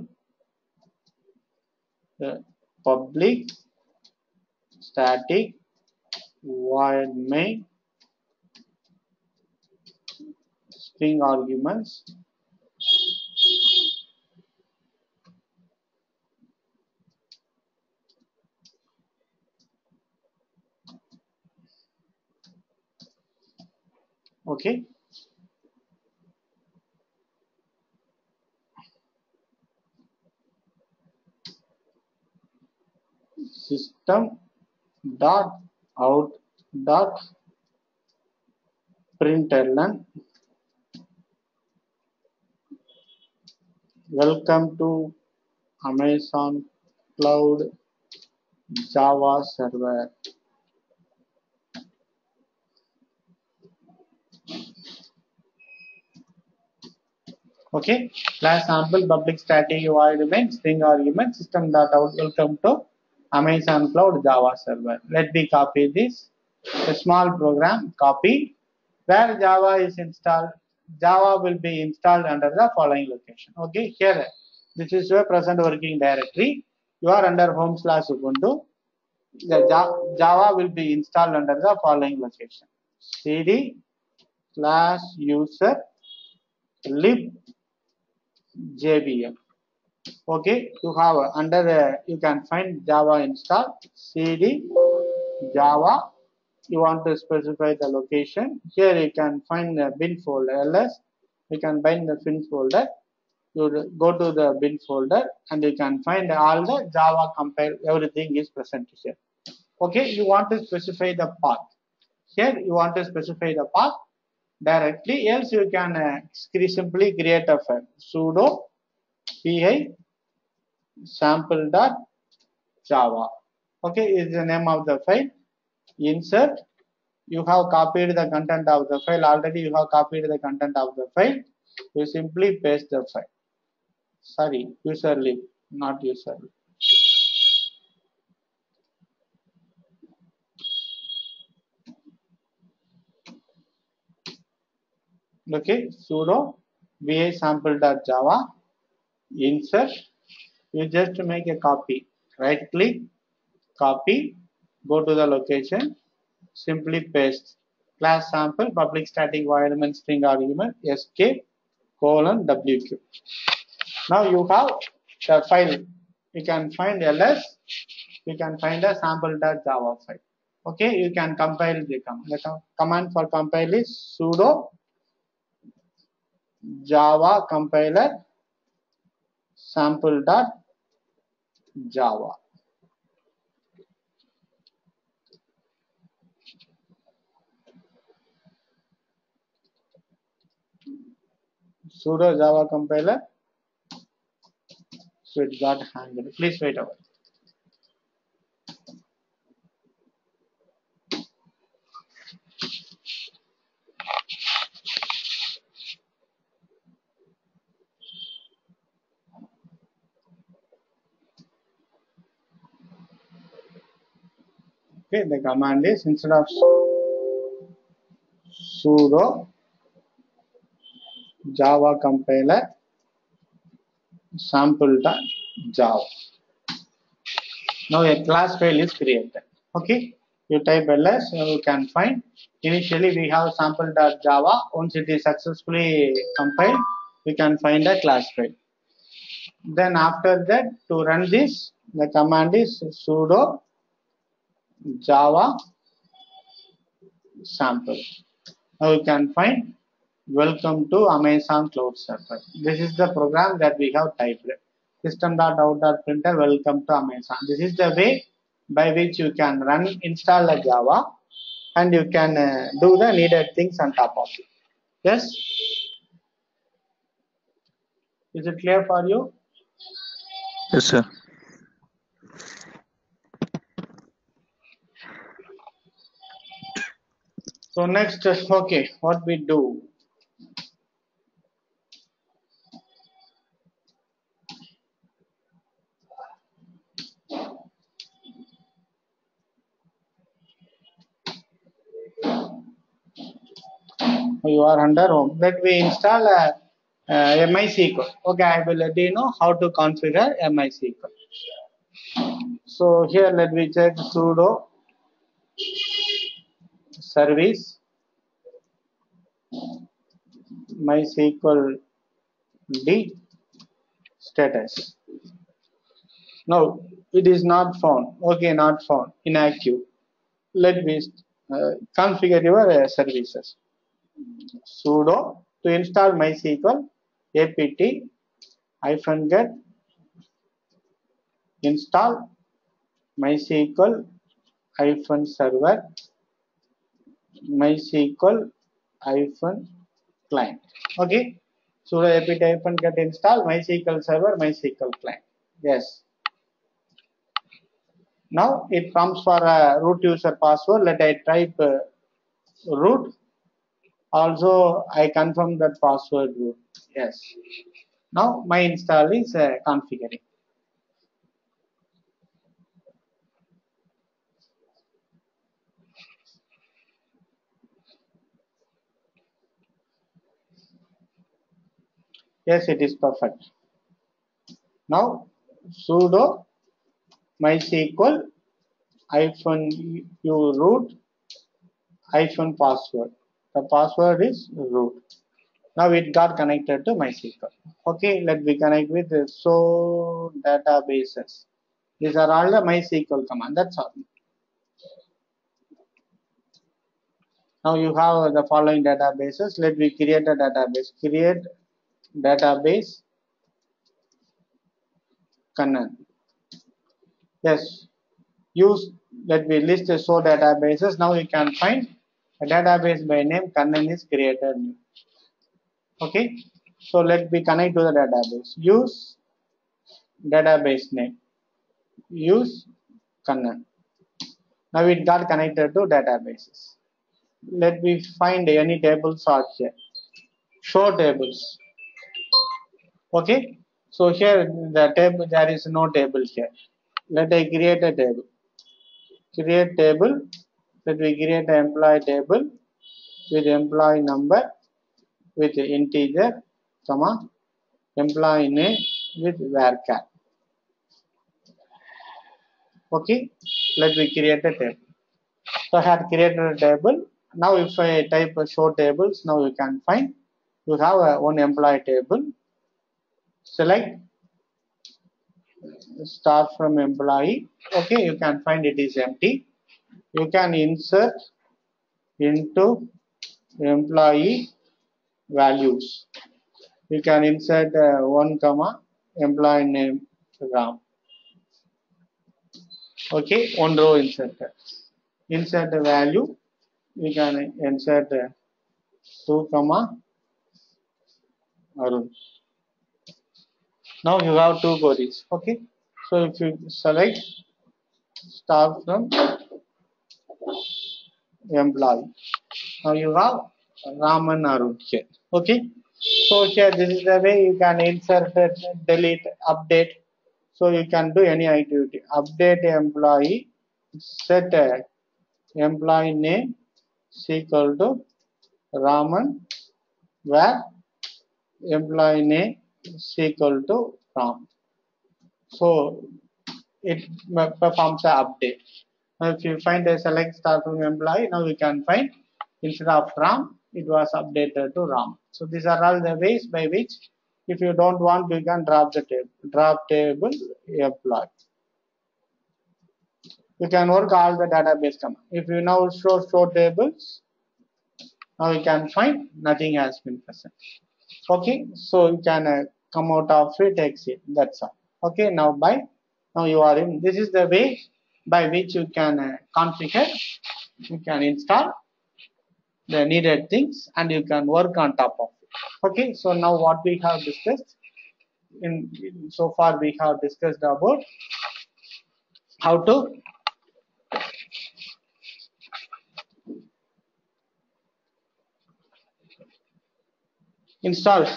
public static void main string arguments okay. System dot out dot println welcome to Amazon Cloud Java server. Okay, class sample public static void main string argument system dot out welcome to Amazon Cloud Java server. Let me copy this. A small program, copy. Where Java is installed, Java will be installed under the following location. Okay, here this is your present working directory. You are under home/Ubuntu. The Java will be installed under the following location: cd / user lib jvm. Okay, you have under you can find Java install cd Java. You want to specify the location. Here you can find the bin folder ls. You can find the bin folder. You go to the bin folder and you can find all the Java compile. Everything is present here. Okay, you want to specify the path. Here you want to specify the path directly. Else you can simply create a file. Sudo pi sample.java. Okay, is the name of the file. Insert. You have copied the content of the file. Already you have copied the content of the file. You simply paste the file. Sorry, user lib, not user lib. Okay, sudo vi sample.java. Insert. You just make a copy. Right click, copy, go to the location, simply paste. Class sample public static void main string argument escape :wq. Now you have the file. You can find ls you can find a sample.java file. Okay, you can compile the command. The command for compile is sudo java compiler sample.java. Sudo java compiler. So it got hanged. Please wait a while. Okay, the command is instead of sudo java compiler sample.java. Now a class file is created. Okay, you type ls, you can find. Initially we have sample.java. Once it is successfully compiled, we can find a class file. Then after that, to run this, the command is sudo java sample. Now you can find welcome to Amazon Cloud Server. This is the program that we have typed. System.out.println welcome to Amazon. This is the way by which you can install a Java and you can do the needed things on top of it. Yes? Is it clear for you? Yes, sir. So next, okay, what we do? You are under home. Let me install a MySQL. Okay, I will let you know how to configure a MySQL. So here let me check sudo service MySQL D status. No, it is not found. Okay, not found. Inactive. Let me configure your services. Sudo to install MySQL apt -get install MySQL -server MySQL -client. Okay, sudo apt -get install MySQL server MySQL client. Yes. Now it prompts for a root user password. Let I type root. Also I confirm that password root. Yes. Now my install is configuring. Yes, it is perfect. Now sudo MySQL -u root -password. The password is root. Now it got connected to MySQL. Okay, let me connect with the so databases. These are all the MySQL command. That's all. Now you have the following databases. Let me create a database. Create database Kannan. Yes. Use, let me list the so databases. Now you can find a database by name Kannan is created new. Okay. So let me connect to the database. Use database name. Use Kannan. Now it got connected to databases. Let me find any table sort here. Show tables. Okay. So here the table, there is no table here. Let I create a table. Create table. Let me create an employee table with employee number with integer, comma, employee name with varchar. Okay. Let me create a table. So I had created a table. Now if I type show tables, now you can find you have one employee table. Select start from employee. Okay, you can find it is empty. You can insert into employee values. You can insert 1 comma employee name Ram. Okay, one row inserted. Insert the value. We can insert 2 comma Arun. Now you have two queries. Okay, so if you select start from employee, now you have Raman Arun here. Okay, so here this is the way you can insert it, delete, update. So you can do any activity. Update employee, set employee name is equal to Raman, where employee name is equal to Ram. So it performs the update. Now if you find a select start from employee, now we can find instead of Ram, it was updated to Ram. So these are all the ways by which if you don't want, you can drop the table, drop table employee. You can work all the database command. If you now show tables, now you can find nothing has been present. Okay, so you can come out of it, exit. That's all. Okay, now you are in. This is the way by which you can configure, you can install the needed things, and you can work on top of it. Okay, so now what we have discussed so far, we have discussed about how to install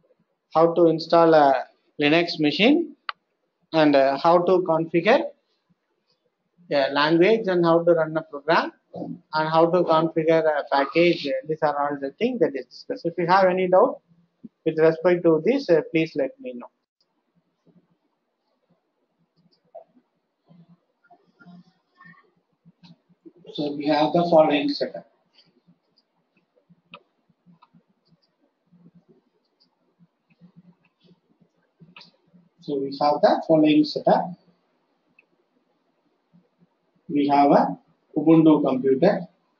a Linux machine, and how to configure a language, and how to run a program, and how to configure a package. These are all the things that is discussed. If you have any doubt with respect to this, please let me know. So we have the following setup. So we have the following setup. We have a Ubuntu computer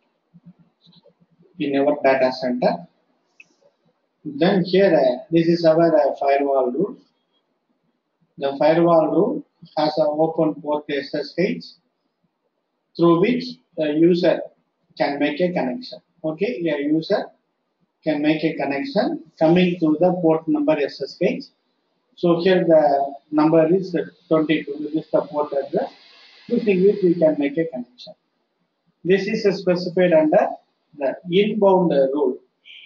in our data center. Then here, this is our firewall rule. The firewall rule has an open port SSH through which the user can make a connection. Okay, a user can make a connection coming to the port number SSH. So here the number is 22. This is the port address using which we can make a connection. This is specified under the inbound rule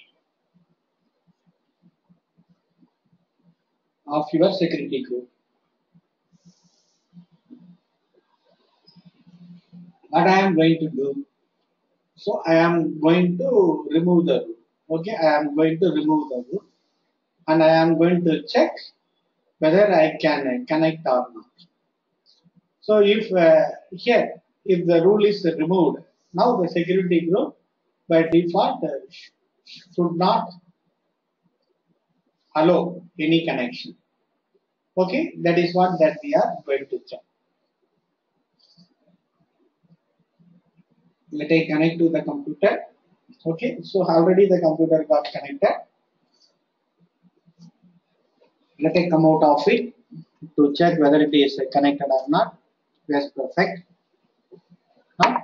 of your security group. What I am going to do, so I am going to remove the root. Okay, I am going to remove the root, and I am going to check whether I can connect or not. So if here, if the rule is removed, now the security group by default should not allow any connection. Okay, that is what that we are going to check. Let I connect to the computer. Okay, so already the computer got connected. Let I come out of it to check whether it is connected or not. Yes, perfect. Now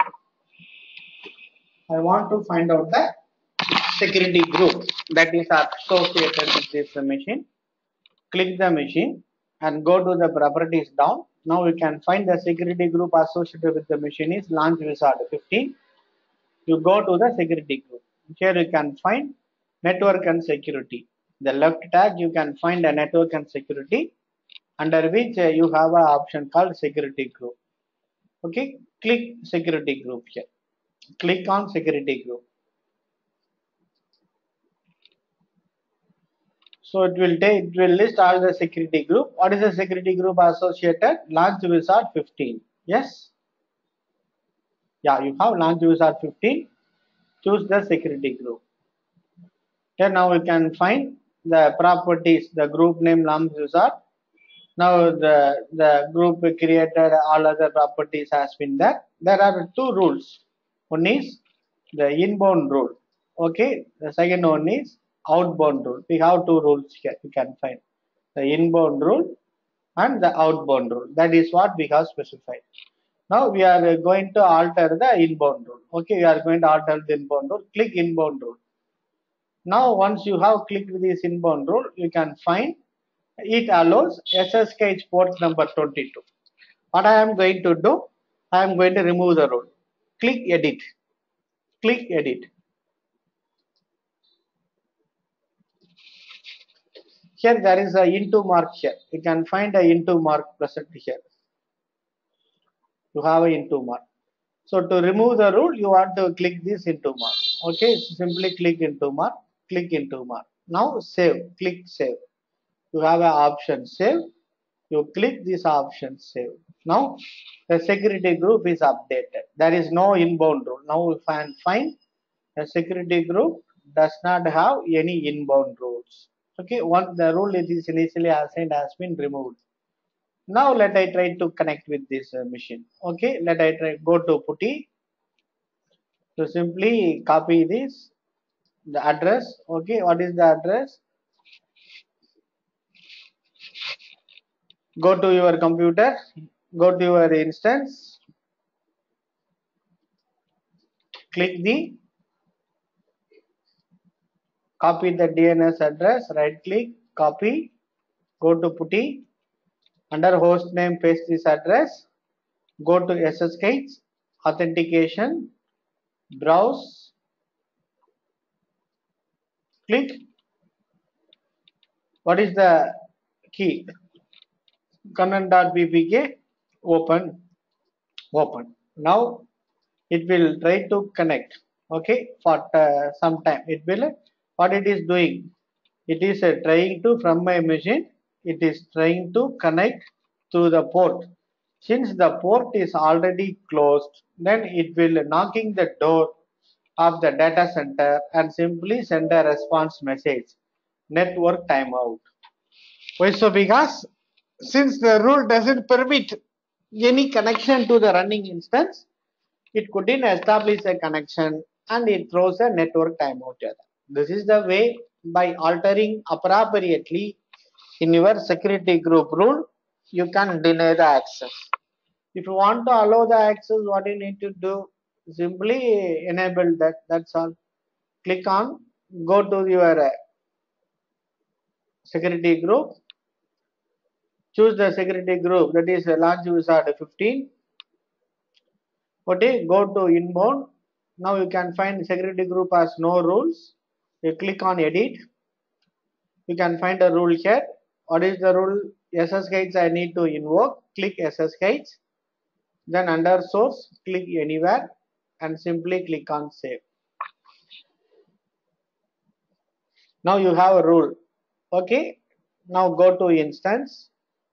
I want to find out the security group that is associated with this machine. Click the machine and go to the properties down. Now you can find the security group associated with the machine is Launch Wizard 15. You go to the security group. Here you can find network and security. The left tag you can find a network and security, under which you have an option called security group. Okay, click security group here. Click on security group. So it will list all the security group. What is the security group associated? Launch Wizard 15. Yes. Yeah, you have Launch Wizard 15. Choose the security group. Here now we can find the properties, the group name Launch Wizard, Now the group created, all other properties has been there. There are two rules. One is the inbound rule. Okay. The second one is outbound rule. We have two rules here. You can find the inbound rule and the outbound rule. That is what we have specified. Now we are going to alter the inbound rule. Okay, we are going to alter the inbound rule. Click inbound rule. Now once you have clicked this inbound rule, you can find it allows SSH port number 22. What I am going to do, I am going to remove the rule. Click edit. Click edit. Here there is a into mark here. You can find a into mark present here. You have a into mark. So to remove the rule, you want to click this into mark. Okay, simply click into mark. Click into mark. Now save. Click save. You have an option save. You click this option save. Now the security group is updated. There is no inbound rule. Now we find the security group does not have any inbound rules. Okay, once the rule is initially assigned has been removed. Now let I try to connect with this machine. Okay, let I try go to putty. So simply copy this the address. Okay, what is the address? Go to your computer, go to your instance, click the copy the DNS address, right click, copy, go to putty, under host name paste this address, go to SSH, authentication, browse, click, what is the key? Kannan.ppk, open, open. Now it will try to connect. Okay, for some time it will, what it is doing, it is trying to from my machine, it is trying to connect to the port. Since the port is already closed, then it will knocking the door of the data center and simply send a response message, network timeout. Why so? Because since the rule doesn't permit any connection to the running instance, it couldn't establish a connection and it throws a network timeout. This is the way by altering appropriately in your security group rule, you can deny the access. If you want to allow the access, what you need to do, simply enable that. That's all. Click on, go to your security group, choose the security group that is launch wizard 15. Okay, go to inbound. Now you can find security group has no rules. You click on edit. You can find a rule here. What is the rule? SSH I need to invoke. Click SSH. Then under source, click anywhere and simply click on save. Now you have a rule. Okay. Now go to instance.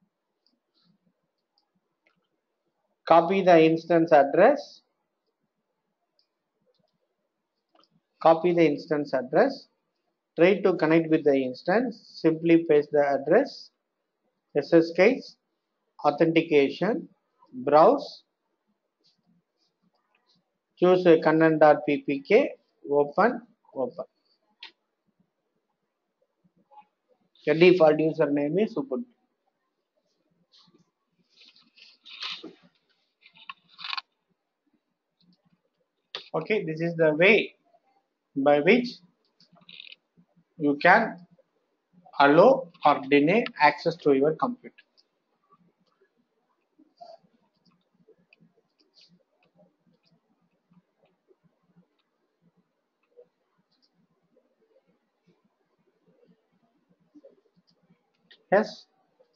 Copy the instance address. Copy the instance address. Try to connect with the instance. Simply paste the address. SSH, authentication, browse, choose kannan.ppk, open, open. The default username is Ubuntu. Okay, this is the way by which you can allow or deny access to your computer. Yes.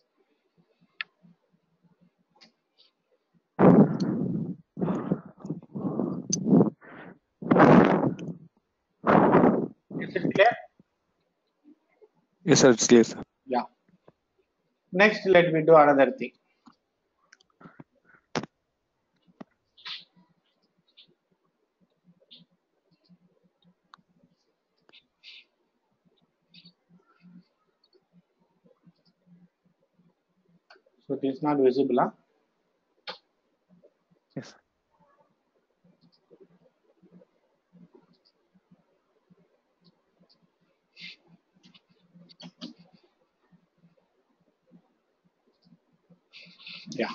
Is it clear? Yes, sir. It's clear, sir. Yeah. Next, let me do another thing. So it is not visible, huh? Yes, sir. Yeah.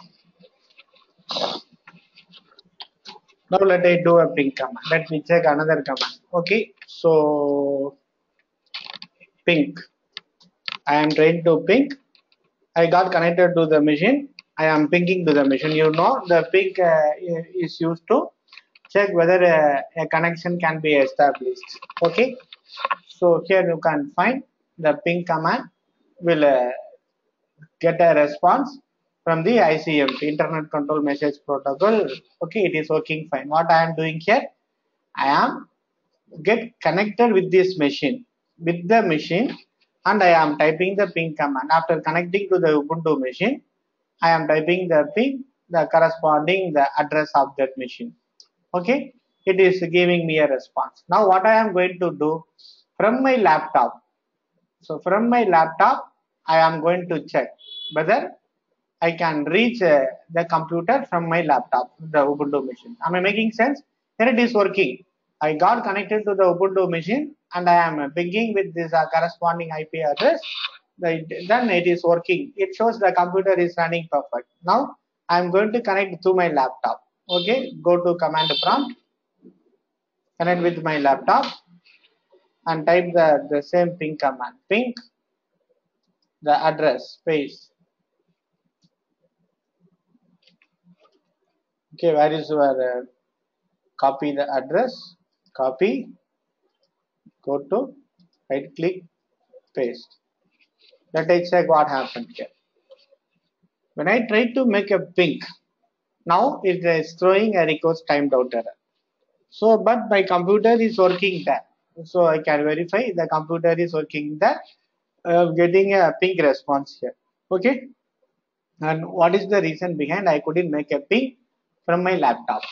Now let I do a ping command. Let me check another command. Okay. So ping. I am trying to ping. I got connected to the machine. I am pinging to the machine. You know the ping is used to check whether a connection can be established. Okay. So here you can find the ping command will get a response from the ICMP, Internet Control Message Protocol. Okay, it is working fine. What I am doing here, I am get connected with this machine, and I am typing the ping command. After connecting to the Ubuntu machine, I am typing the ping, the corresponding the address of that machine. Okay, it is giving me a response. Now what I am going to do from my laptop. So from my laptop, I am going to check whether I can reach the computer from my laptop, the Ubuntu machine. Am I making sense? Here it is working. I got connected to the Ubuntu machine and I am pinging with this corresponding IP address. Then it is working. It shows the computer is running perfect. Now I am going to connect to my laptop. Okay, go to command prompt, connect with my laptop and type the same ping command. Ping the address space. Okay, where is your copy the address? Copy, go to right click, paste. Let us check what happened here. When I try to make a ping, now it is throwing a request timed out error. So, but my computer is working there. So I can verify the computer is working there. Getting a ping response here. Okay. And what is the reason behind I couldn't make a ping from my laptop?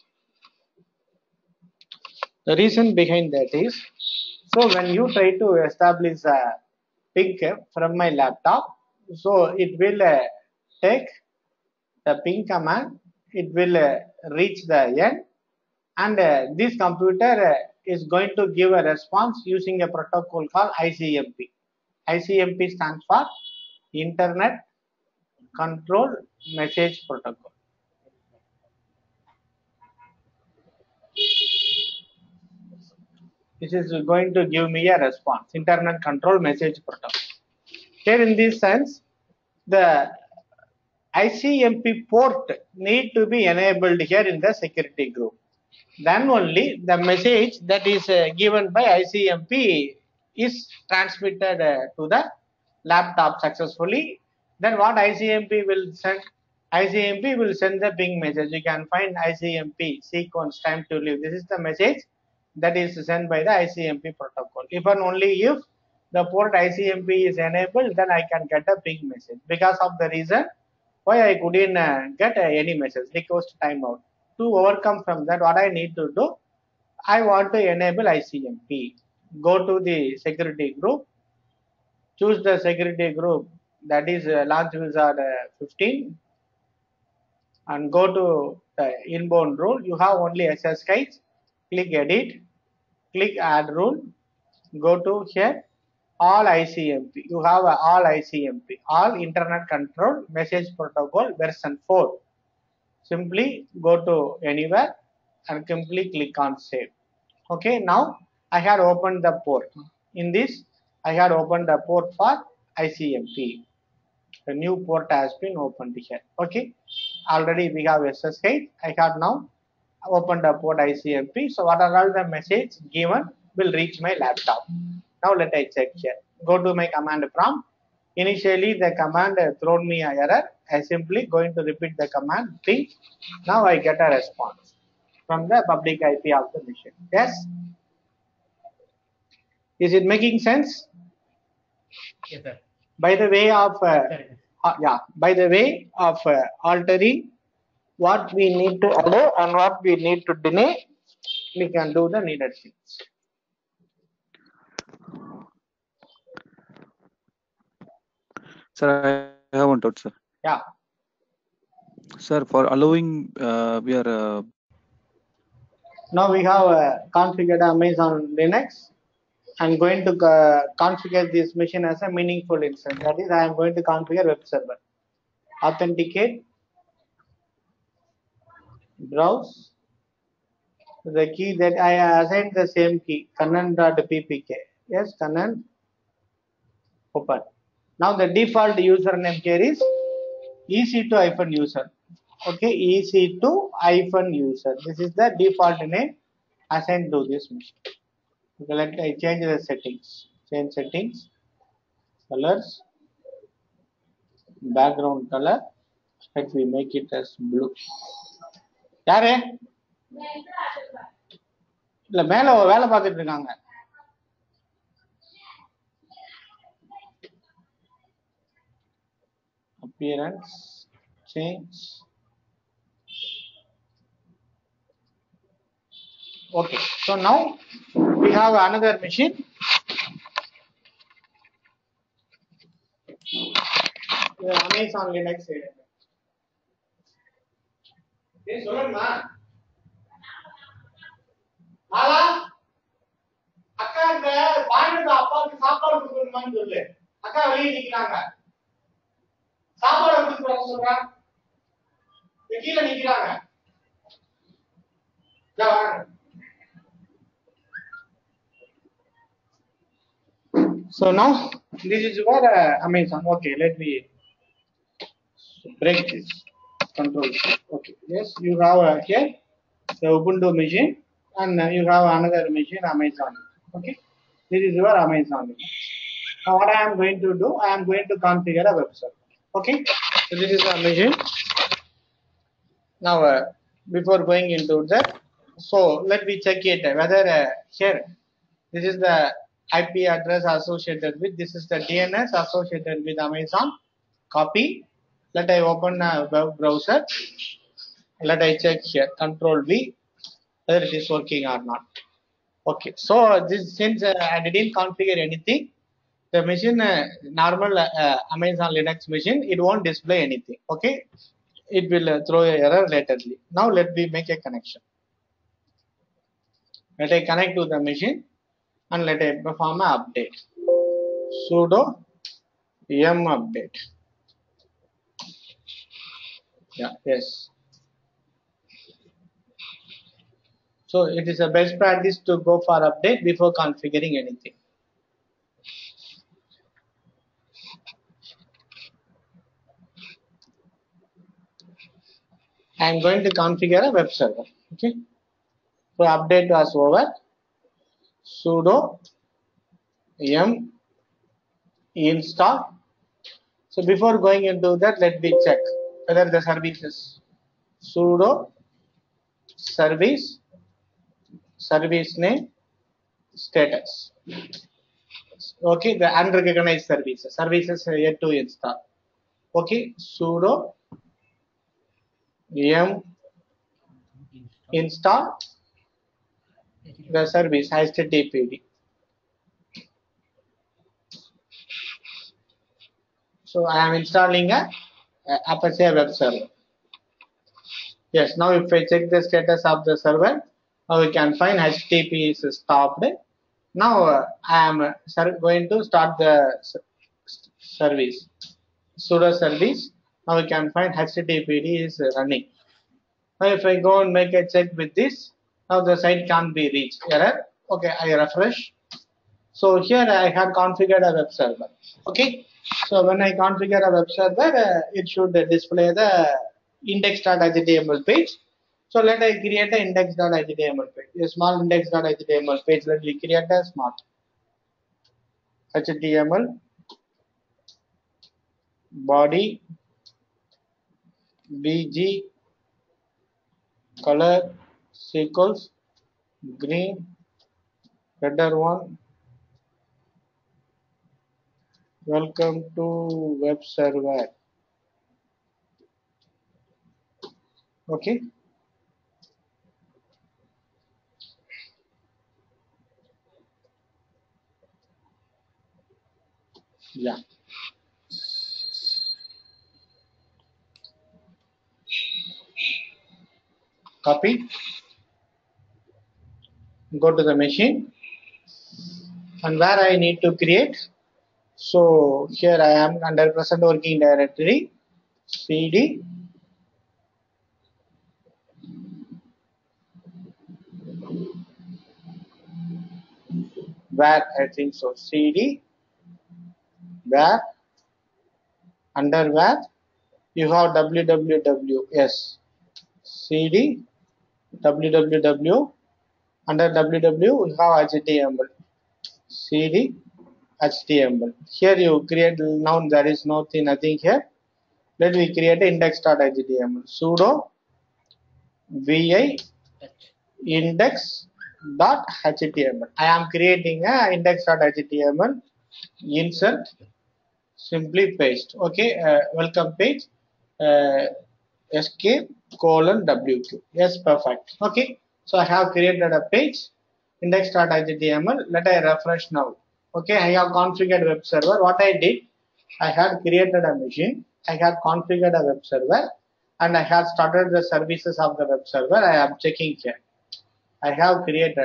The reason behind that is, so when you try to establish a ping from my laptop, so it will take the ping command, it will reach the end, and this computer is going to give a response using a protocol called ICMP. ICMP stands for Internet Control Message Protocol. This is going to give me a response, Internet Control Message Protocol. Here in this sense, the ICMP port need to be enabled here in the security group. Then only the message that is given by ICMP is transmitted to the laptop successfully. Then what ICMP will send? ICMP will send the ping message. You can find ICMP sequence time to leave. This is the message that is sent by the ICMP protocol. If and only if the port ICMP is enabled, then I can get a ping message. Because of the reason why I couldn't get any message, request timeout. To overcome from that, what I need to do, I want to enable ICMP. Go to the security group, choose the security group that is Launch Wizard 15 and go to the inbound rule. You have only SSH, click edit, click add rule, go to here, all ICMP. You have all ICMP, all Internet Control Message Protocol version 4. Simply go to anywhere and simply click on save. Okay, now I had opened the port. In this, I had opened the port for ICMP. The new port has been opened here. Okay, already we have SSH. I have now opened the port ICMP. So what are all the message given will reach my laptop. Now let I check here. Go to my command prompt. Initially the command thrown me an error. I simply going to repeat the command ping. Now I get a response from the public IP of the machine. Yes. Is it making sense? Yes, sir. By the way of Sir, by the way of altering what we need to allow and what we need to deny, we can do the needed things. Sir, I have one doubt, sir. Yeah. Sir, for allowing, we are Now we have configured Amazon Linux. I'm going to configure this machine as a meaningful instance. That is, I am going to configure web server. Authenticate, browse. The key that I assigned the same key, kannan.ppk. Yes, Kannan, open. Now the default username here is ec2-user. Okay, ec2-user. This is the default name assigned to this machine. Okay, let I change the settings. Change settings, colors, background color. Let me make it as blue. யாரு இல்ல மேல வேலை பார்த்துட்டு இருக்காங்க. Appearance change. Okay, so now we have another machine. Amazon Linux. சொல்லுங்கம்மா மாலா அக்கா இந்த point அப்பாவுக்கு சாப்பாடு கொடுக்கணுமான்னு சொல்லு. அக்கா வெளியே நிக்கிறாங்க, சாப்பாடு கொடுக்குறாங்க சொல்றாங்க, கீழே நிக்கிறாங்க. So now this is where Amazon. Okay, let me break this control. Okay, yes, you have here the Ubuntu machine, and you have another machine Amazon. Okay, this is your Amazon. Now what I am going to do, I am going to configure a web server. Okay, so this is a machine. Now before going into that, so let me check it whether here this is the IP address associated with, this is the DNS associated with Amazon. Copy. Let I open a web browser. Let I check here. Control V, whether it is working or not. Okay. So this, since I didn't configure anything, the machine, normal Amazon Linux machine, it won't display anything. Okay. It will throw an error laterly. Now let me make a connection. Let I connect to the machine and let I perform an update. Sudo yum update. Yeah, yes. So it is a best practice to go for update before configuring anything. I am going to configure a web server. Okay. So update was over. Sudo yum install. So before going into that, let me check whether the services. Sudo service name status. Okay, the unrecognized services yet to install. Okay, sudo yum install the service httpd. So I am installing a Apache web server. Yes, now if I check the status of the server, now we can find HTTP is stopped. Now I am going to start the service. Sudo service. Now we can find HTTPD is running. Now if I go and make a check with this, now the site can't be reached. Error. Okay, I refresh. So here I have configured a web server. Okay. So when I configure a web server, it should display the index.html page. So let I create an index.html page, a small index.html page. Let me create a smart HTML body bg color equals green, header 1. Welcome to web server. Okay. Yeah. Copy, go to the machine, and where I need to create. So here I am under present working directory, cd where I think so, cd where under where you have www, yes, cd www, under www you have html, cd html. Here you create, now there is nothing here. Let me create index.html, sudo vi index.html. I am creating a index.html, insert, simply paste. Okay, welcome page, escape :wq. Yes, perfect. Okay, so I have created a page, index.html. Let I refresh now. Okay, I have configured web server. What I did, I had created a machine, I had configured a web server, and I have started the services of the web server. I am checking here. I have created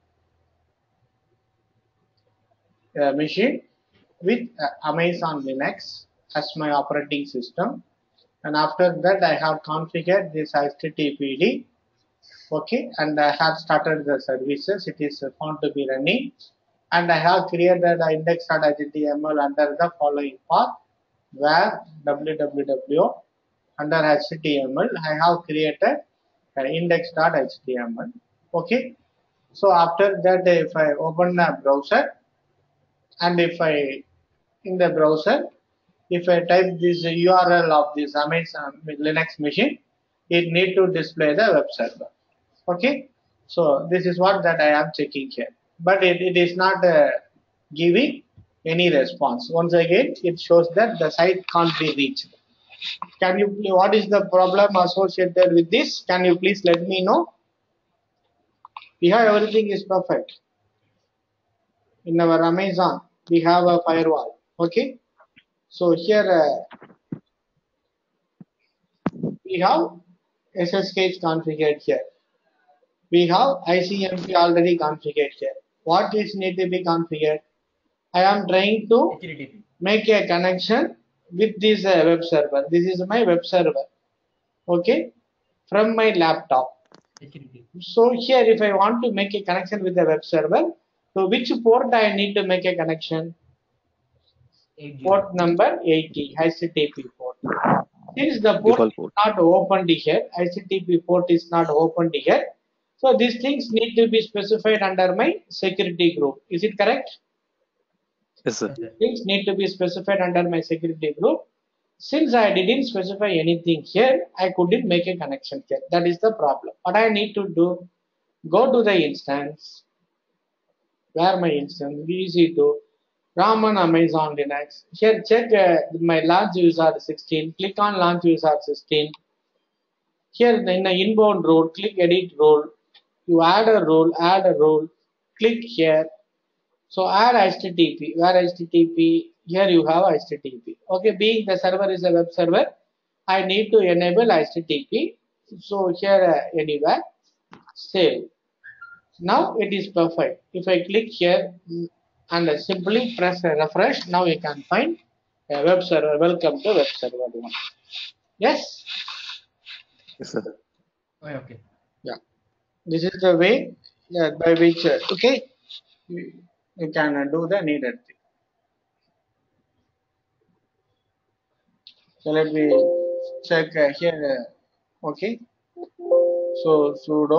a machine with Amazon Linux as my operating system, and after that I have configured this HTTPD. Okay, and I have started the services. It is found to be running, and I have created an index.html under the following path, where www under HTML I have created index.html. Okay, so after that, if I open a browser, and if I in the browser, if I type this URL of this Amazon Linux machine, it need to display the web server. Okay, so this is what that I am checking here, but it is not giving any response. Once again, it shows that the site can't be reached. Can you, what is the problem associated with this? Can you please let me know? Here everything is perfect. In our Amazon we have a firewall. Okay, so here we have SSH configured here. We have ICMP already configured here. What is need to be configured? I am trying to HTTP. make a connection with this web server. This is my web server. Okay, from my laptop. HTTP. So here, if I want to make a connection with the web server, so which port I need to make a connection? 80. Port number 80, HTTP port. Since the port Default is port. not opened here, HTTP port is not opened here, so these things need to be specified under my security group. Is it correct? Yes, sir. Yes, sir. Things need to be specified under my security group. Since I didn't specify anything here, I couldn't make a connection here. That is the problem. What I need to do, go to the instance, where my instance, EC2, Raman Amazon Linux. Here check my launch user 16, click on launch user 16. Here in the inbound role, click edit role. You add a role, click here. So add HTTP, where HTTP, here you have HTTP. Okay, being the server is a web server, I need to enable HTTP. So here anywhere, save. Now it is perfect. If I click here and simply press refresh, now you can find a web server. Welcome to web server 1. Yes? Yes, sir. Oh, okay. Yeah. This is the way by which, okay, you can do the needed thing. So let me check here. Okay. So sudo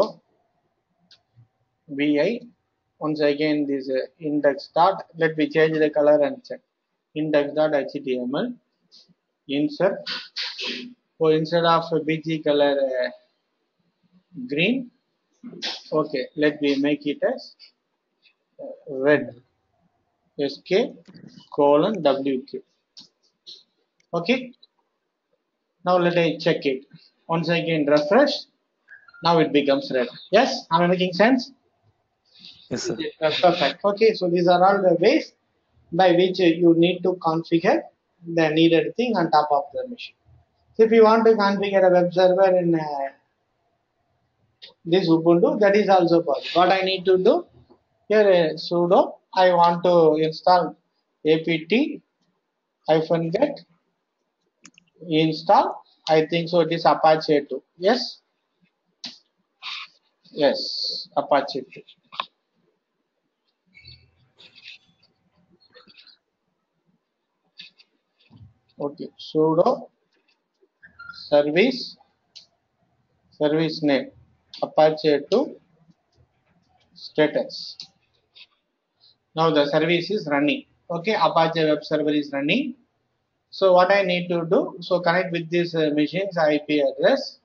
vi, once again this index dot, let me change the color and check, index.html, insert. So instead of bg color green, okay, let me make it as red, escape :wq. Okay, now let I check it. Once again refresh, now it becomes red. Yes, am I making sense? Yes, sir. Perfect. Okay, so these are all the ways by which you need to configure the needed thing on top of the machine. So if you want to configure a web server in this Ubuntu, that is also possible. What I need to do here, sudo, I want to install apt-get install. I think so. It is Apache 2. Yes, yes, Apache 2. Okay, sudo service name Apache 2 status. Now the service is running. Okay, Apache web server is running. So what I need to do? So connect with this machine's IP address.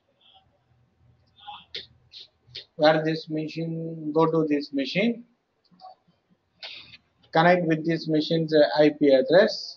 Where this machine? Go to this machine. Connect with this machine's IP address.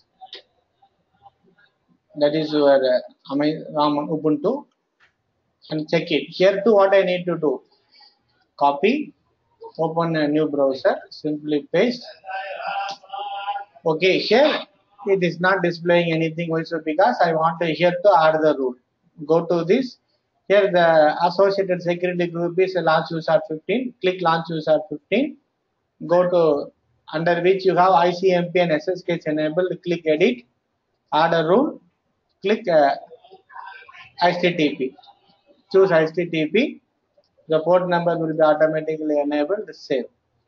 That is your Ubuntu, and check it. Here too, what I need to do? Copy. Open a new browser. Simply paste. Okay, here it is not displaying anything also because I want to here to add the rule. Go to this. Here the associated security group is launch user 15. Click launch user 15. Go to under which you have ICMP and SSH enabled. Click edit. Add a rule. Click HTTP. Choose HTTP. The port number will be automatically enabled. Save.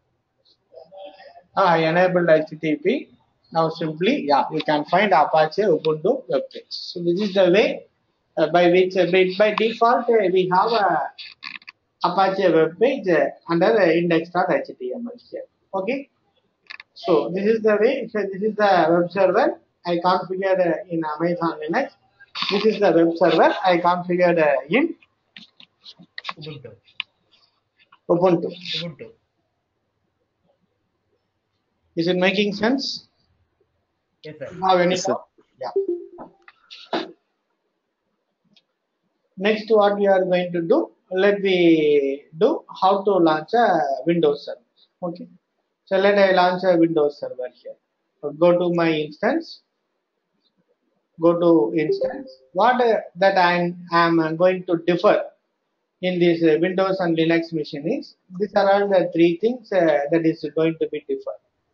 I enabled HTTP. Now simply, yeah, you can find Apache Ubuntu web page. So this is the way by which by default we have a Apache web page under index.html here. Okay. So this is the way. So this is the web server I configured in Amazon Linux. This is the web server I configured in Ubuntu. Is it making sense? Yes, sir. Have any Yes, sir. doubt? Yeah. Next, what we are going to do? Let me do how to launch a Windows server. Okay. So let I launch a Windows server here. So go to my instance. Go to instance. What that I am going to differ in this Windows and Linux machine is these are all the three things that is going to be differ.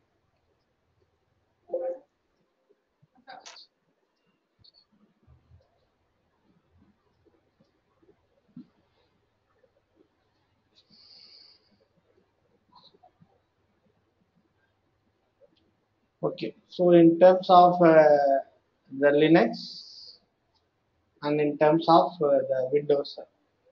Okay, so in terms of the Linux and in terms of the Windows server.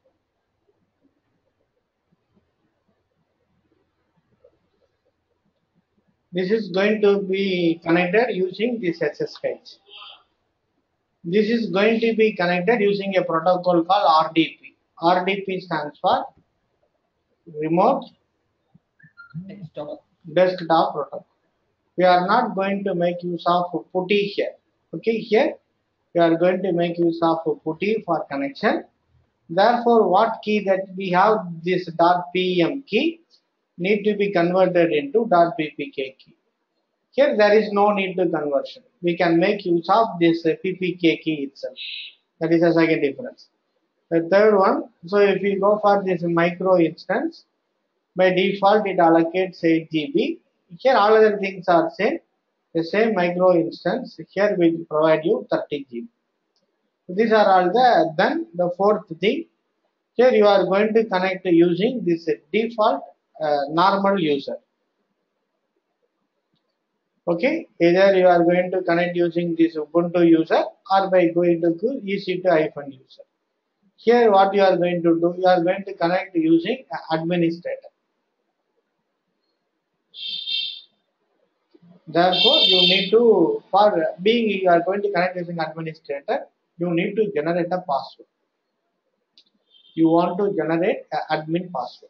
This is going to be connected using this SSH. This is going to be connected using a protocol called RDP. RDP stands for Remote Desktop Protocol. We are not going to make use of PuTTY here. Okay, here we are going to make use of PuTTY for connection. Therefore, what key that we have this .pem key need to be converted into .ppk key. Here there is no need to conversion. We can make use of this ppk key itself. That is a second difference. The third one, so if we go for this micro instance, by default it allocates 8 GB. Here all other things are same. The same micro instance here will provide you 30 GB. So these are all the then the fourth thing. Here you are going to connect using this default normal user. Okay, either you are going to connect using this Ubuntu user or by going to EC2-user. Here what you are going to do, you are going to connect using administrator. Therefore, you need to, for being you are going to connect using administrator, you need to generate a password. You want to generate an admin password.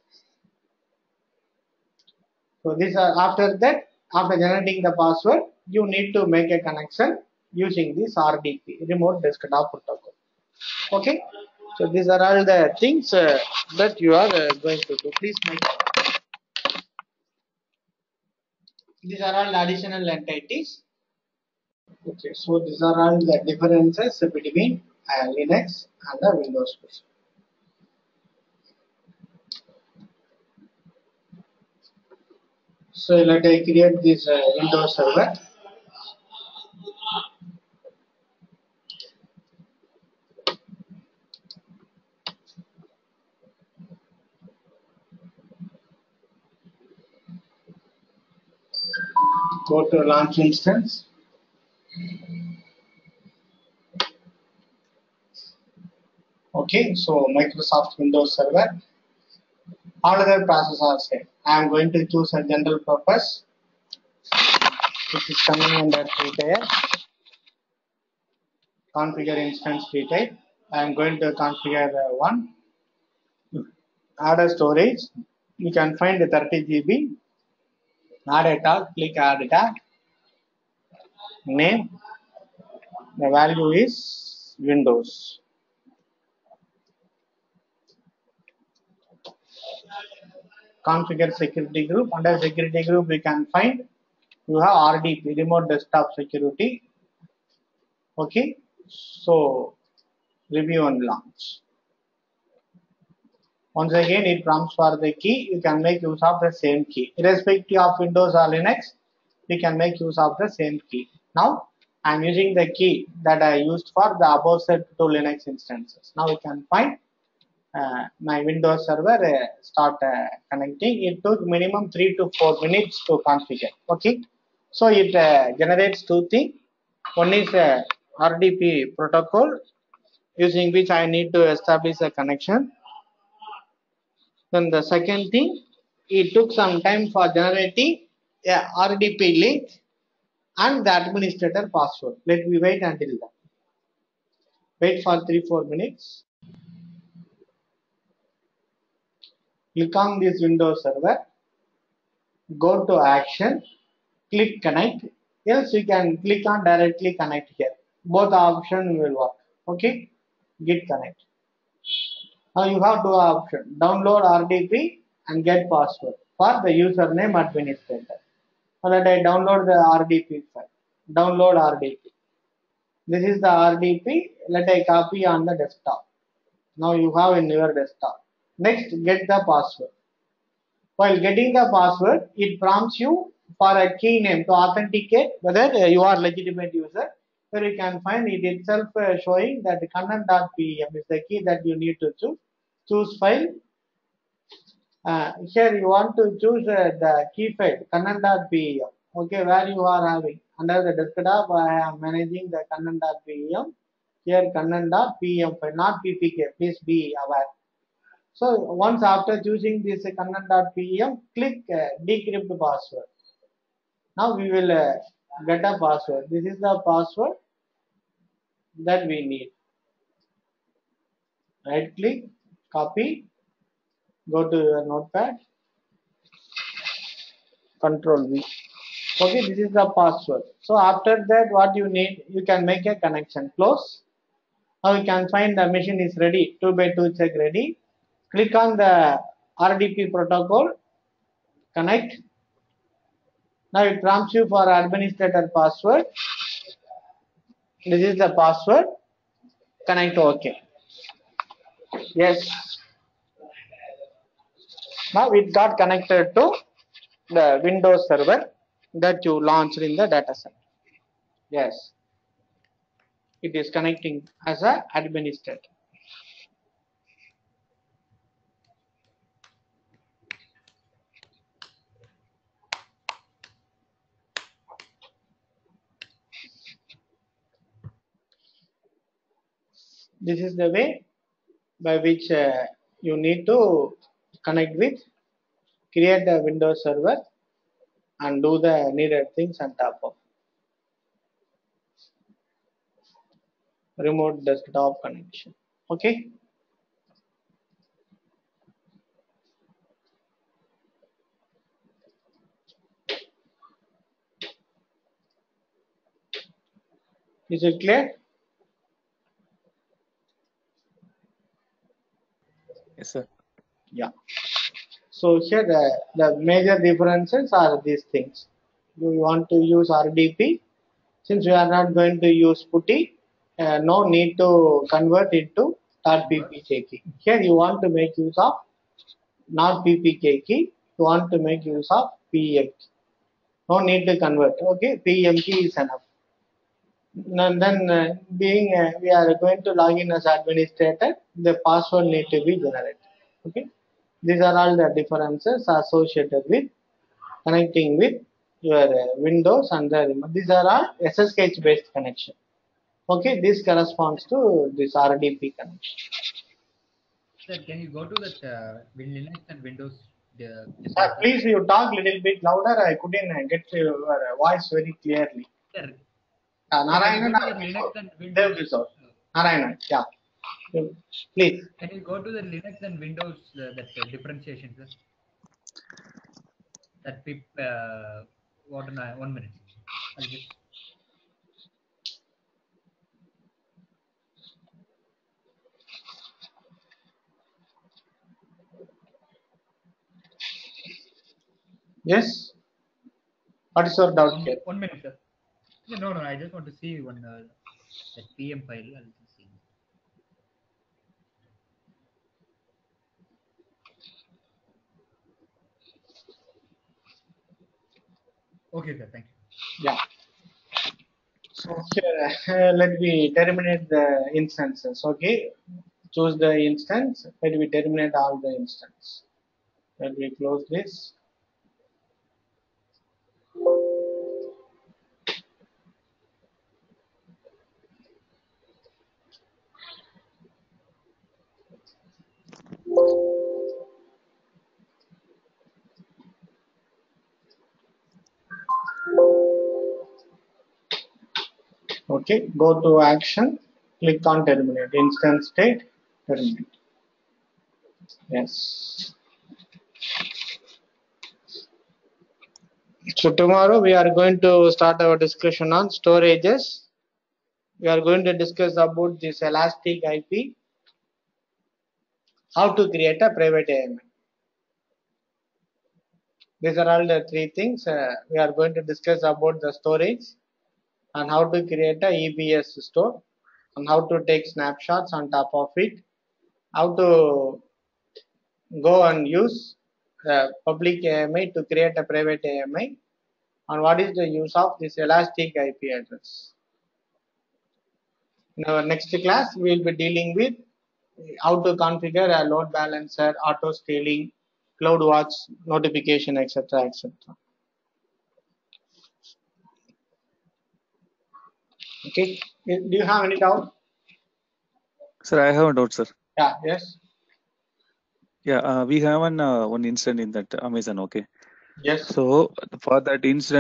So this after that, after generating the password, you need to make a connection using this RDP, Remote Desktop Protocol. Okay. So these are all the things that you are going to do. Please make. These are all additional entities. Okay. So these are all the differences between Linux and the Windows version. So let I create this Windows server. Go to launch instance. Okay, so Microsoft Windows Server. All other processes are same. I am going to choose a general purpose, which is coming under free tier. Configure instance free type. I am going to configure one. Add a storage. You can find 30 GB. Add a tag. Click add a tag. Name. The value is Windows. Configure security group. Under security group, we can find you have RDP, remote desktop security. Okay, so review and launch. Once again, it prompts for the key. You can make use of the same key, irrespective of Windows or Linux. We can make use of the same key. Now, I am using the key that I used for the above set two Linux instances. Now we can find my Windows server start connecting. It took minimum 3 to 4 minutes to configure. Okay, so it generates two things. One is RDP protocol using which I need to establish a connection. Then the second thing, it took some time for generating a RDP link and the administrator password. Let me wait until that. Wait for 3-4 minutes. Click on this Windows server. Go to action. Click connect. Else you can click on directly connect here. Both options will work. Okay. Git connect. Now you have two options. Download RDP and get password for the username administrator. So that I download the RDP file. Download RDP. This is the RDP. Let I copy on the desktop. Now you have in your desktop. Next, get the password. While getting the password, it prompts you for a key name to authenticate whether you are legitimate user. Where you can find it itself showing that kannan.pem is the key that you need to choose. Choose file. Here you want to choose the key file kannan.pem. Okay, where you are having under the desktop, I am managing the kannan.pem. Here kannan.pem file, not ppk. Please be aware. So once after choosing this kannan.pem, click decrypt password. Now we will get a password. This is the password that we need. Right click, copy, go to your notepad, Control V. Okay, this is the password. So after that, what you need, you can make a connection. Close. Now you can find the machine is ready. 2x2 check ready. Click on the RDP protocol. Connect. Now it prompts you for administrator password. This is the password. Connect OK. Yes. Now it got connected to the Windows server that you launched in the data center. Yes. It is connecting as an administrator. This is the way by which you need to connect with, create a Windows server and do the needed things on top of remote desktop connection. Okay. Is it clear? Yes, sir. Yeah. So here the major differences are these things. You want to use RDP. Since we are not going to use PuTTY, no need to convert it to .ppk key. Here you want to make use of not ppk key. You want to make use of PEM key. No need to convert. Okay, PEM key is enough. And then we are going to log in as administrator, the password need to be generated. Okay, these are all the differences associated with connecting with your Windows and these are all SSH based connection. Okay, this corresponds to this RDP connection. Sir, can you go to that Linux and Windows? Sir, please you talk a little bit louder. I couldn't get your voice very clearly. Sir, Narayana, Linux and Windows. Narayana, yeah. Please. Can you go to the Linux and Windows that differentiation, sir? That pip. What 1 minute? I'll just. Yes. What is your doubt here? 1 minute, sir. No. I just want to see one that PM file. I'll just see. Okay, sir. Thank you. Yeah. So here, let me terminate the instances. Okay. Choose the instance. Let me terminate all the instance. Let me close this. Okay, go to action, click on terminate, instance state, terminate. Yes. So tomorrow we are going to start our discussion on storages. We are going to discuss about this elastic IP, how to create a private AMI. These are all the three things. We are going to discuss about the storage and how to create a EBS store and how to take snapshots on top of it, how to go and use public AMI to create a private AMI, and what is the use of this elastic IP address. In our next class, we will be dealing with how to configure a load balancer, auto scaling, CloudWatch, notification, etc. etc. Okay. Do you have any doubt? Sir, I have a doubt, sir. Yeah. Yes. Yeah, we have one instance in that Amazon. Okay. Yes. So for that instance.